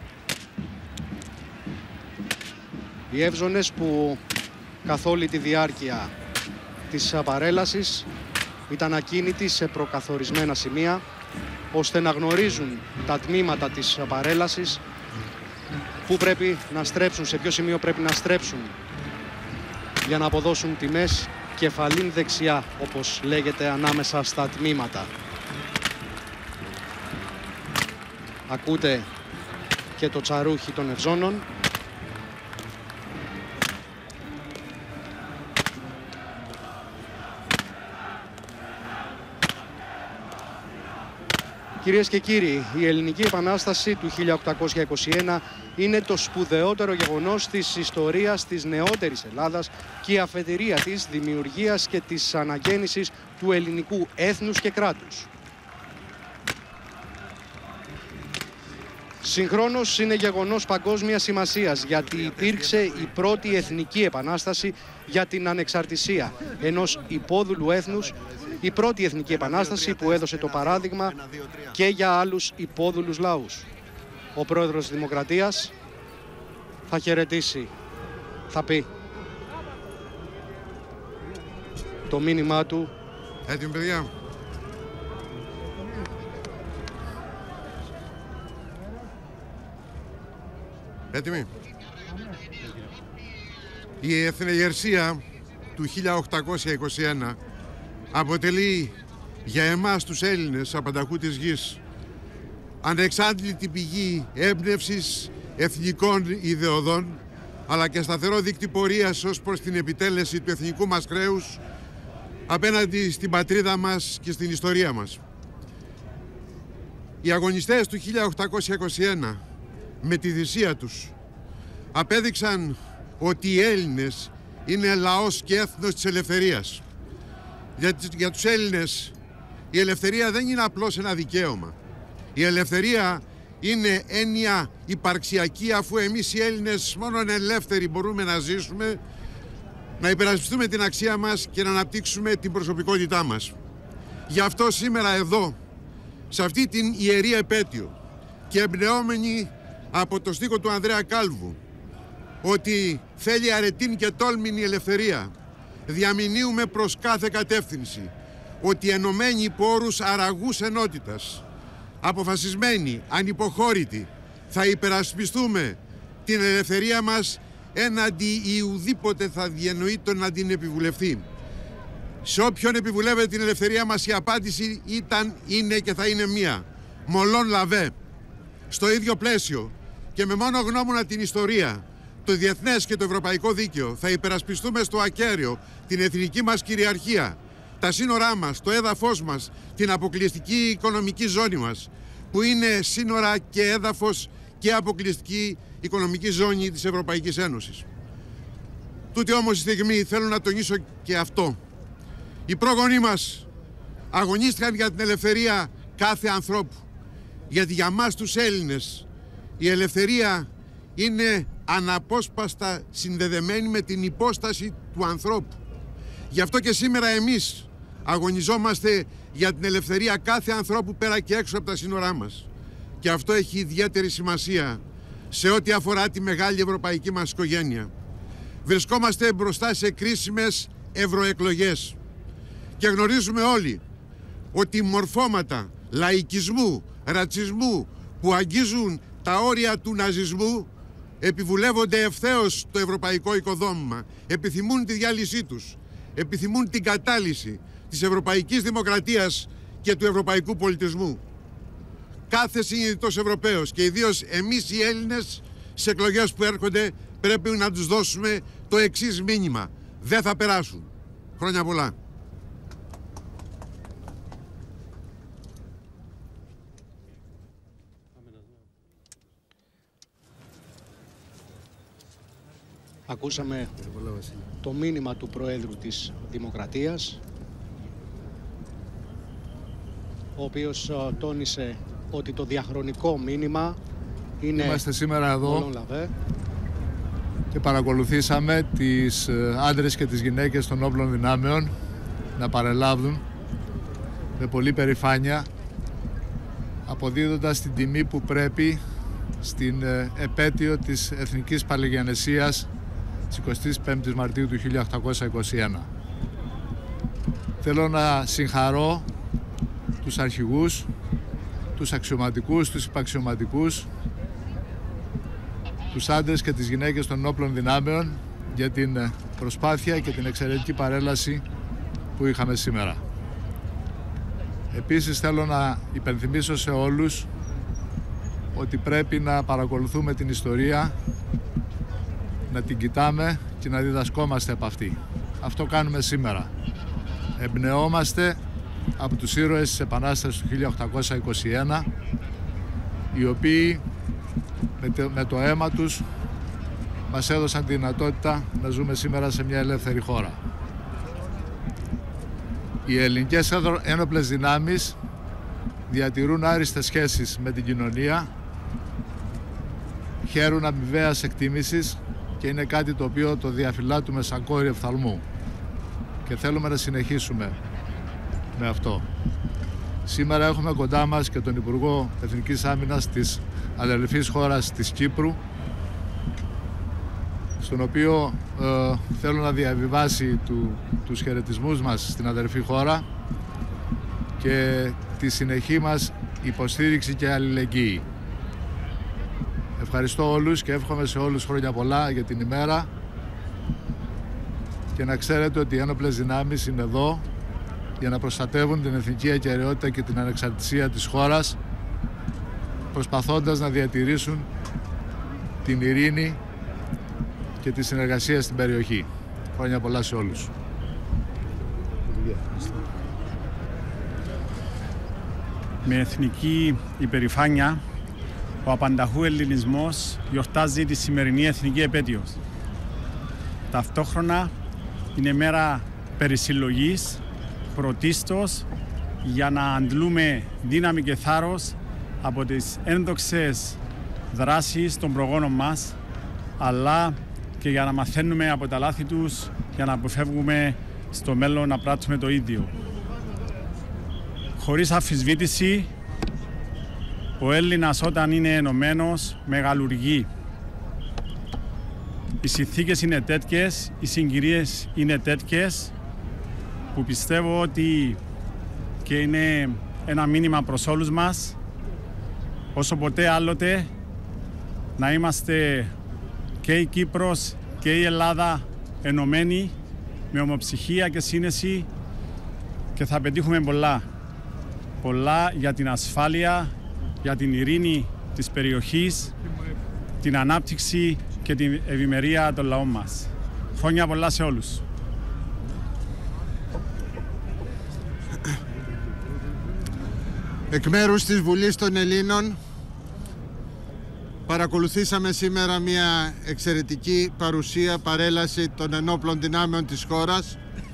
Οι εύζωνες που καθ' όλη τη διάρκεια της παρέλασης ήταν ακίνητοι σε προκαθορισμένα σημεία, ώστε να γνωρίζουν τα τμήματα της παρέλασης που πρέπει να στρέψουν, σε ποιο σημείο πρέπει να στρέψουν για να αποδώσουν τιμές κεφαλήν δεξιά, όπως λέγεται, ανάμεσα στα τμήματα. Ακούτε και το τσαρούχι των ευζώνων. Κυρίες και κύριοι, η Ελληνική Επανάσταση του 1821 είναι το σπουδαιότερο γεγονός της ιστορίας της νεότερης Ελλάδας και η αφετηρία της δημιουργίας και της αναγέννησης του ελληνικού έθνους και κράτους. Συγχρόνως είναι γεγονός παγκόσμιας σημασίας, γιατί υπήρξε η πρώτη εθνική επανάσταση για την ανεξαρτησία ενός υπόδουλου έθνους, η πρώτη εθνική επανάσταση που έδωσε το παράδειγμα και για άλλους υπόδουλους λαούς. Ο πρόεδρος της Δημοκρατίας θα χαιρετήσει, θα πει το μήνυμά του. Έτοιμοι, παιδιά. Έτοιμοι. Η εθνεγερσία του 1821 αποτελεί για εμάς τους Έλληνες απανταχού της γης ανεξάντλητη πηγή έμπνευσης εθνικών ιδεωδών, αλλά και σταθερό δίκτυ πορείας ως προς την επιτέλεση του εθνικού μας χρέους απέναντι στην πατρίδα μας και στην ιστορία μας. Οι αγωνιστές του 1821 με τη θυσία τους απέδειξαν ότι οι Έλληνες είναι λαός και έθνος της ελευθερίας. Για τους Έλληνες η ελευθερία δεν είναι απλώς ένα δικαίωμα. Η ελευθερία είναι έννοια υπαρξιακή, αφού εμείς οι Έλληνες μόνο ελεύθεροι μπορούμε να ζήσουμε, να υπερασπιστούμε την αξία μας και να αναπτύξουμε την προσωπικότητά μας. Γι' αυτό σήμερα εδώ, σε αυτή την ιερή επέτειο και εμπνεόμενοι από το στίχο του Ανδρέα Κάλβου, ότι θέλει αρετήν και τόλμην η ελευθερία, διαμηνύουμε προς κάθε κατεύθυνση ότι ενωμένοι υπό όρους αραγούς ενότητας, αποφασισμένοι, ανυποχώρητοι, θα υπερασπιστούμε την ελευθερία μας έναντι ουδήποτε θα διανοείται να την επιβουλευτεί. Σε όποιον επιβουλεύεται την ελευθερία μας η απάντηση ήταν, είναι και θα είναι μία. Μολόν λαβέ. Στο ίδιο πλαίσιο και με μόνο γνώμονα την ιστορία, το διεθνές και το ευρωπαϊκό δίκαιο, θα υπερασπιστούμε στο ακέραιο την εθνική μας κυριαρχία, τα σύνορά μας, το έδαφος μας, την αποκλειστική οικονομική ζώνη μας, που είναι σύνορα και έδαφος και αποκλειστική οικονομική ζώνη της Ευρωπαϊκής Ένωσης. Τούτη όμως η στιγμή θέλω να τονίσω και αυτό. Οι πρόγονοί μας αγωνίστηκαν για την ελευθερία κάθε ανθρώπου. Γιατί για μας τους Έλληνες η ελευθερία είναι αναπόσπαστα συνδεδεμένη με την υπόσταση του ανθρώπου. Γι' αυτό και σήμερα εμείς αγωνιζόμαστε για την ελευθερία κάθε ανθρώπου πέρα και έξω από τα σύνορά μας. Και αυτό έχει ιδιαίτερη σημασία σε ό,τι αφορά τη μεγάλη ευρωπαϊκή μας οικογένεια. Βρισκόμαστε μπροστά σε κρίσιμες ευρωεκλογές και γνωρίζουμε όλοι ότι μορφώματα λαϊκισμού, ρατσισμού που αγγίζουν τα όρια του ναζισμού επιβουλεύονται ευθέως το ευρωπαϊκό οικοδόμημα, επιθυμούν τη διάλυσή τους, επιθυμούν την κατάλυση της ευρωπαϊκής δημοκρατίας και του ευρωπαϊκού πολιτισμού. Κάθε συνειδητός Ευρωπαίος και ιδίως εμείς οι Έλληνες στις εκλογές που έρχονται πρέπει να τους δώσουμε το εξής μήνυμα: δεν θα περάσουν. Χρόνια πολλά. Ακούσαμε το μήνυμα του Προέδρου της Δημοκρατίας, ο οποίος τόνισε ότι το διαχρονικό μήνυμα είναι... Είμαστε σήμερα εδώ και παρακολουθήσαμε τις άντρες και τις γυναίκες των όπλων δυνάμεων να παρελάβουν με πολύ περηφάνεια, αποδίδοντας την τιμή που πρέπει στην επέτειο της Εθνικής Παλαιγιαννησίας της 25ης Μαρτίου του 1821. Θέλω να συγχαρώ τους αρχηγούς, τους αξιωματικούς, τους υπαξιωματικούς, τους άντρες και τις γυναίκες των όπλων δυνάμεων για την προσπάθεια και την εξαιρετική παρέλαση που είχαμε σήμερα. Επίσης θέλω να υπενθυμίσω σε όλους ότι πρέπει να παρακολουθούμε την ιστορία, να την κοιτάμε και να διδασκόμαστε από αυτή. Αυτό κάνουμε σήμερα. Εμπνεόμαστε από τους ήρωες της Επανάστασης του 1821, οι οποίοι με το αίμα τους μας έδωσαν τη δυνατότητα να ζούμε σήμερα σε μια ελεύθερη χώρα. Οι ελληνικές ένοπλες δυνάμεις διατηρούν άριστες σχέσεις με την κοινωνία, χαίρουν αμοιβαίας εκτίμησης και είναι κάτι το οποίο το διαφυλάττουμε σαν κόρη οφθαλμού και θέλουμε να συνεχίσουμε με αυτό. Σήμερα έχουμε κοντά μας και τον Υπουργό Εθνικής Άμυνας της αδελφής χώρας της Κύπρου, στον οποίο θέλω να διαβιβάσει τους χαιρετισμούς μας στην αδελφή χώρα και τη συνεχή μας υποστήριξη και αλληλεγγύη. Ευχαριστώ όλους και εύχομαι σε όλους χρόνια πολλά για την ημέρα και να ξέρετε ότι οι ένοπλες δυνάμεις είναι εδώ για να προστατεύουν την εθνική ακεραιότητα και την ανεξαρτησία της χώρας, προσπαθώντας να διατηρήσουν την ειρήνη και τη συνεργασία στην περιοχή. Χρόνια πολλά σε όλους. Με εθνική υπερηφάνεια, ο απανταχού ελληνισμός γιορτάζει τη σημερινή εθνική επέτειο. Ταυτόχρονα είναι μέρα περισυλλογής, πρωτίστως για να αντλούμε δύναμη και θάρρος από τις ένδοξες δράσεις των προγόνων μας, αλλά και για να μαθαίνουμε από τα λάθη τους, για να αποφεύγουμε στο μέλλον να πράττουμε το ίδιο. Χωρίς αμφισβήτηση, ο Έλληνας όταν είναι ενωμένος μεγαλουργεί. Οι συνθήκες είναι τέτοιες, οι συγκυρίες είναι τέτοιες, που πιστεύω ότι και είναι ένα μήνυμα προς όλους μας, όσο ποτέ άλλοτε να είμαστε και η Κύπρος και η Ελλάδα ενωμένοι με ομοψυχία και σύνεση και θα πετύχουμε πολλά. Πολλά για την ασφάλεια, για την ειρήνη της περιοχής, την ανάπτυξη και την ευημερία των λαών μας. Χρόνια πολλά σε όλους. Εκ μέρους της Βουλής των Ελλήνων παρακολουθήσαμε σήμερα μια εξαιρετική παρέλαση των ενόπλων δυνάμεων της χώρας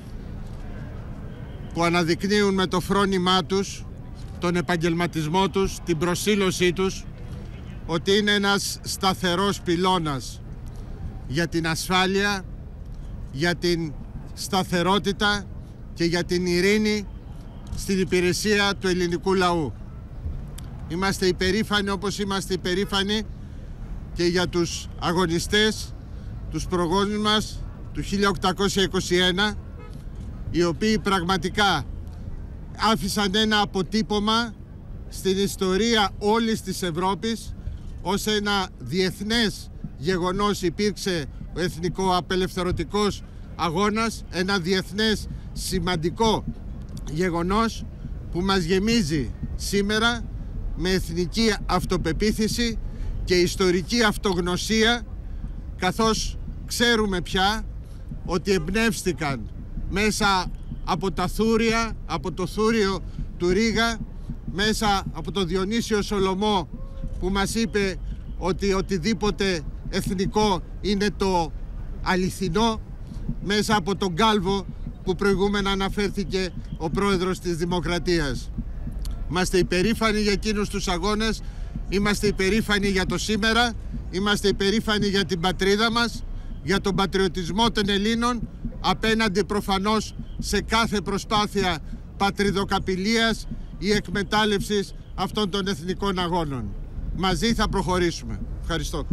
που αναδεικνύουν με το φρόνημά τους, τον επαγγελματισμό τους, την προσήλωσή τους ότι είναι ένας σταθερός πυλώνας για την ασφάλεια, για την σταθερότητα και για την ειρήνη στην υπηρεσία του ελληνικού λαού. Είμαστε υπερήφανοι όπως είμαστε υπερήφανοι και για τους αγωνιστές, τους προγόνους μας του 1821, οι οποίοι πραγματικά άφησαν ένα αποτύπωμα στην ιστορία όλης της Ευρώπης. Ως ένα διεθνές γεγονός υπήρξε ο Εθνικό-Απελευθερωτικός Αγώνας, ένα διεθνές σημαντικό γεγονός που μας γεμίζει σήμερα με εθνική αυτοπεποίθηση και ιστορική αυτογνωσία, καθώς ξέρουμε πια ότι εμπνεύστηκαν μέσα από τα θούρια, από το θούριο του Ρήγα, μέσα από το Διονύσιο Σολομό που μας είπε ότι οτιδήποτε εθνικό είναι το αληθινό, μέσα από τον Κάλβο που προηγούμενα αναφέρθηκε ο πρόεδρος της Δημοκρατίας. Είμαστε υπερήφανοι για εκείνους τους αγώνες, είμαστε υπερήφανοι για το σήμερα, είμαστε υπερήφανοι για την πατρίδα μας, για τον πατριωτισμό των Ελλήνων, απέναντι προφανώς σε κάθε προσπάθεια πατριδοκαπηλείας ή εκμετάλλευσης αυτών των εθνικών αγώνων. Μαζί θα προχωρήσουμε. Ευχαριστώ.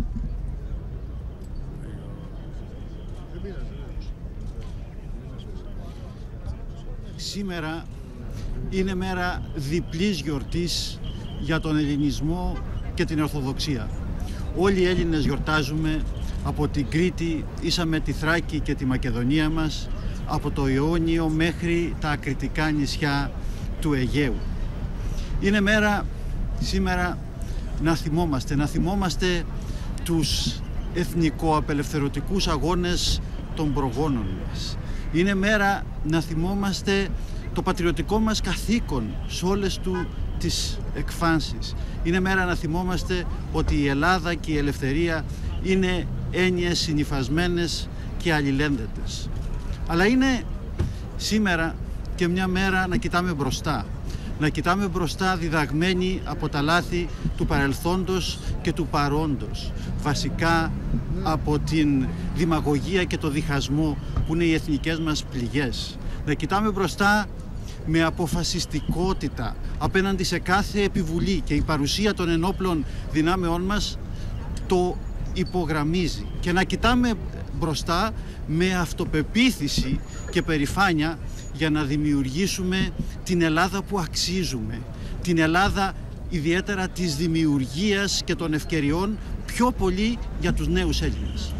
Σήμερα είναι μέρα διπλής γιορτής για τον ελληνισμό και την Ορθοδοξία. Όλοι οι Έλληνες γιορτάζουμε, από την Κρήτη ήσαμε τη Θράκη και τη Μακεδονία μας, από το Ιόνιο μέχρι τα ακριτικά νησιά του Αιγαίου. Είναι μέρα σήμερα να θυμόμαστε τους εθνικοαπελευθερωτικούς αγώνες των προγόνων μας. Είναι μέρα να θυμόμαστε το πατριωτικό μας καθήκον σε όλες του τις εκφάνσεις. Είναι μέρα να θυμόμαστε ότι η Ελλάδα και η ελευθερία είναι έννοιες συνυφασμένες και αλληλένδετες. Αλλά είναι σήμερα και μια μέρα να κοιτάμε μπροστά. Να κοιτάμε μπροστά διδαγμένοι από τα λάθη του παρελθόντος και του παρόντος. Βασικά από την δημαγωγία και το διχασμό που είναι οι εθνικές μας πληγές. Να κοιτάμε μπροστά με αποφασιστικότητα απέναντι σε κάθε επιβουλή, και η παρουσία των ενόπλων δυνάμεών μας το υπογραμμίζει. Και να κοιτάμε μπροστά με αυτοπεποίθηση και περηφάνεια για να δημιουργήσουμε την Ελλάδα που αξίζουμε. Την Ελλάδα ιδιαίτερα της δημιουργίας και των ευκαιριών, πιο πολύ για τους νέους Έλληνες.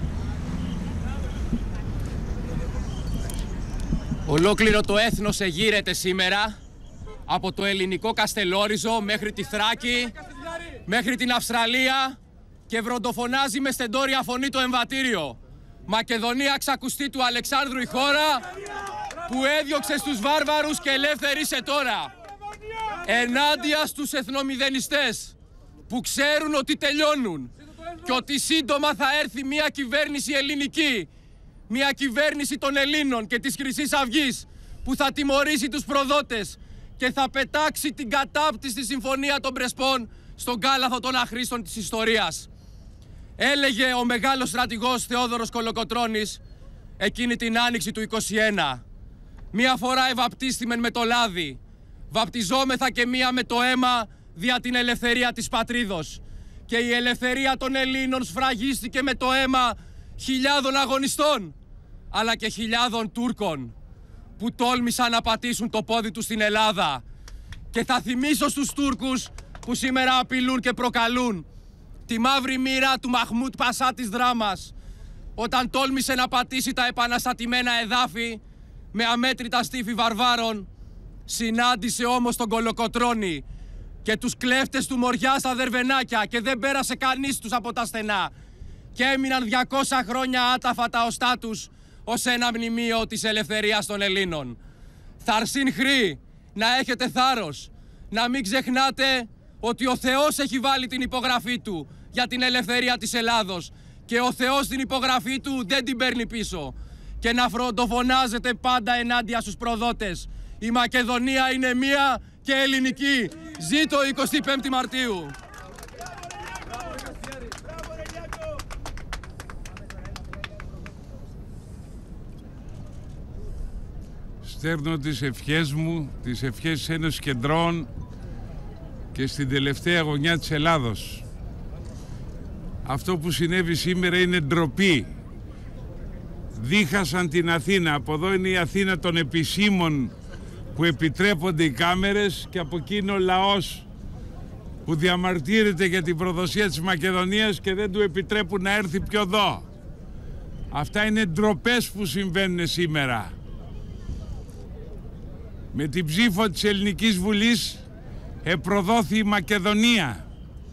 Ολόκληρο το έθνος εγείρεται σήμερα, από το ελληνικό Καστελόριζο μέχρι τη Θράκη, μέχρι την Αυστραλία, και βροντοφωνάζει με στεντόρια φωνή το εμβατήριο. Μακεδονία ξακουστή του Αλεξάνδρου η χώρα, που έδιωξε στους βάρβαρους και ελεύθερισε τώρα. Ενάντια στους εθνομηδενιστές που ξέρουν ότι τελειώνουν και ότι σύντομα θα έρθει μια κυβέρνηση ελληνική, μια κυβέρνηση των Ελλήνων και της Χρυσής Αυγής, που θα τιμωρήσει τους προδότες και θα πετάξει την κατάπτυστη συμφωνία των Πρεσπών στον κάλαθο των αχρήστων της ιστορίας. Έλεγε ο μεγάλος στρατηγός Θεόδωρος Κολοκοτρώνης εκείνη την άνοιξη του 21. Μία φορά ευαπτίστημεν με το λάδι, βαπτιζόμεθα και μία με το αίμα δια την ελευθερία της πατρίδος. Και η ελευθερία των Ελλήνων σφραγίστηκε με το αίμα χιλιάδων αγωνιστών, αλλά και χιλιάδων Τούρκων που τόλμησαν να πατήσουν το πόδι τους στην Ελλάδα. Και θα θυμίσω στους Τούρκους που σήμερα απειλούν και προκαλούν τη μαύρη μοίρα του Μαχμούτ Πασά της δράμας, όταν τόλμησε να πατήσει τα επαναστατημένα εδάφη με αμέτρητα στίφη βαρβάρων. Συνάντησε όμως τον Κολοκοτρώνη και τους κλέφτες του Μοριά στα Δερβενάκια και δεν πέρασε κανείς τους από τα στενά, και έμειναν 200 χρόνια άταφα τα οστά τους ως ένα μνημείο της ελευθερίας των Ελλήνων. Θαρσίν χρή, να έχετε θάρρος, να μην ξεχνάτε ότι ο Θεός έχει βάλει την υπογραφή του για την ελευθερία της Ελλάδος, και ο Θεός την υπογραφή του δεν την παίρνει πίσω. Και να φροντοφωνάζετε πάντα ενάντια στους προδότες. Η Μακεδονία είναι μία και ελληνική. Ζήτω 25η Μαρτίου. Στέρνω τις ευχές μου, τις ευχές της Ένωσης Κεντρών και στην τελευταία γωνιά της Ελλάδος. Αυτό που συνέβη σήμερα είναι ντροπή. Δίχασαν την Αθήνα. Από εδώ είναι η Αθήνα των επισήμων που επιτρέπονται οι κάμερες και από εκείνο ο λαός που διαμαρτύρεται για την προδοσία της Μακεδονίας και δεν του επιτρέπουν να έρθει πιο εδώ. Αυτά είναι ντροπές που συμβαίνουν σήμερα. Με την ψήφο της Ελληνικής Βουλής επροδόθη η Μακεδονία.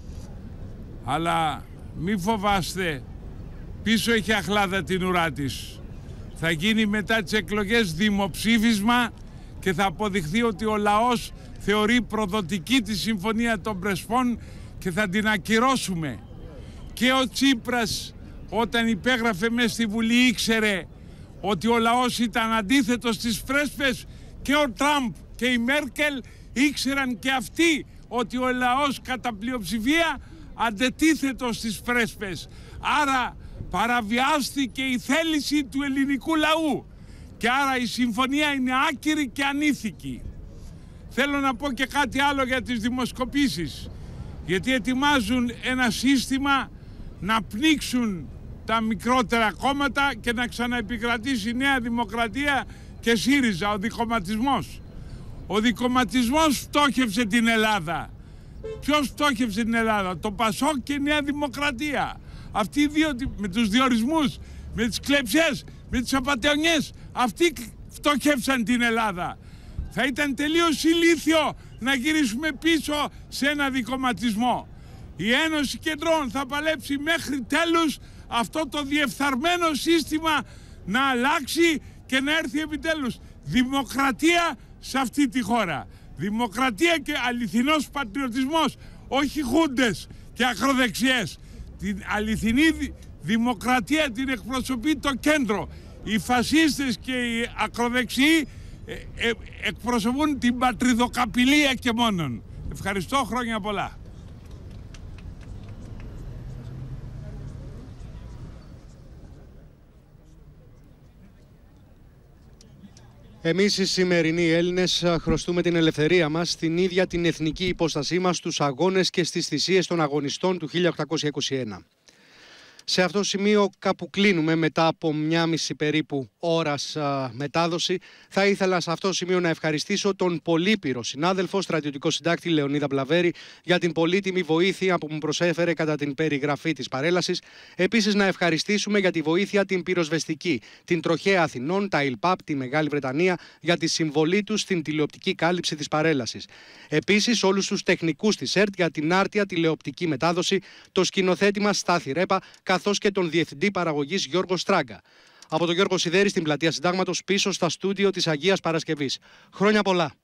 Αλλά μη φοβάστε, πίσω έχει αχλάδα την ουρά της. Θα γίνει μετά τις εκλογές δημοψήφισμα και θα αποδειχθεί ότι ο λαός θεωρεί προδοτική τη Συμφωνία των Πρεσπών και θα την ακυρώσουμε. Και ο Τσίπρας όταν υπέγραφε μέσα στη Βουλή ήξερε ότι ο λαός ήταν αντίθετος στις Πρέσπες και ο Τραμπ και η Μέρκελ ήξεραν και αυτοί ότι ο λαός κατά πλειοψηφία αντετίθετος στις Πρέσπες. Άρα παραβιάστηκε η θέληση του ελληνικού λαού και άρα η συμφωνία είναι άκυρη και ανήθικη. Θέλω να πω και κάτι άλλο για τις δημοσκοπήσεις, γιατί ετοιμάζουν ένα σύστημα να πνίξουν τα μικρότερα κόμματα και να ξαναεπικρατήσει η Νέα Δημοκρατία και ΣΥΡΙΖΑ, ο δικομματισμός. Ο δικομματισμός φτώχευσε την Ελλάδα. Ποιος φτώχευσε την Ελλάδα? Το ΠΑΣΟΚ και η Νέα Δημοκρατία. Αυτοί οι δύο με τους διορισμούς, με τις κλεψές, με τις απατεωνιές, αυτοί φτωχεύσαν την Ελλάδα. Θα ήταν τελείως ηλίθιο να γυρίσουμε πίσω σε ένα δικομματισμό. Η Ένωση Κεντρών θα παλέψει μέχρι τέλους αυτό το διεφθαρμένο σύστημα να αλλάξει και να έρθει επιτέλους δημοκρατία σε αυτή τη χώρα. Δημοκρατία και αληθινός πατριωτισμός, όχι χούντες και ακροδεξιές. Την αληθινή δημοκρατία την εκπροσωπεί το κέντρο. Οι φασίστες και οι ακροδεξιοί εκπροσωπούν την πατριδοκαπηλεία και μόνον. Ευχαριστώ, χρόνια πολλά. Εμείς οι σημερινοί Έλληνες χρωστούμε την ελευθερία μας, την ίδια την εθνική υπόστασή μας, στους αγώνες και στις θυσίες των αγωνιστών του 1821. Σε αυτό το σημείο κάπου κλείνουμε μετά από 1,5 περίπου ώρας μετάδοση. Θα ήθελα σε αυτό το σημείο να ευχαριστήσω τον πολύπειρο συνάδελφο, στρατιωτικό συντάκτη Λεωνίδα Μπλαβέρη, για την πολύτιμη βοήθεια που μου προσέφερε κατά την περιγραφή της παρέλασης. Επίσης να ευχαριστήσουμε για τη βοήθεια την πυροσβεστική, την Τροχέα Αθηνών, τα ΙΛΠΑΠ, τη Μεγάλη Βρετανία για τη συμβολή τους στην τηλεοπτική κάλυψη της παρέλασης. Επίσης όλους τους τεχνικούς της ΕΡΤ για την άρτια τηλεοπτική μετάδοση, το σκηνοθέτη μας Στάθη Ρέπα, καθώς και τον Διευθυντή Παραγωγής Γιώργο Στράγκα. Από τον Γιώργο Σιδέρη στην Πλατεία Συντάγματος, πίσω στα στούντιο της Αγίας Παρασκευής. Χρόνια πολλά!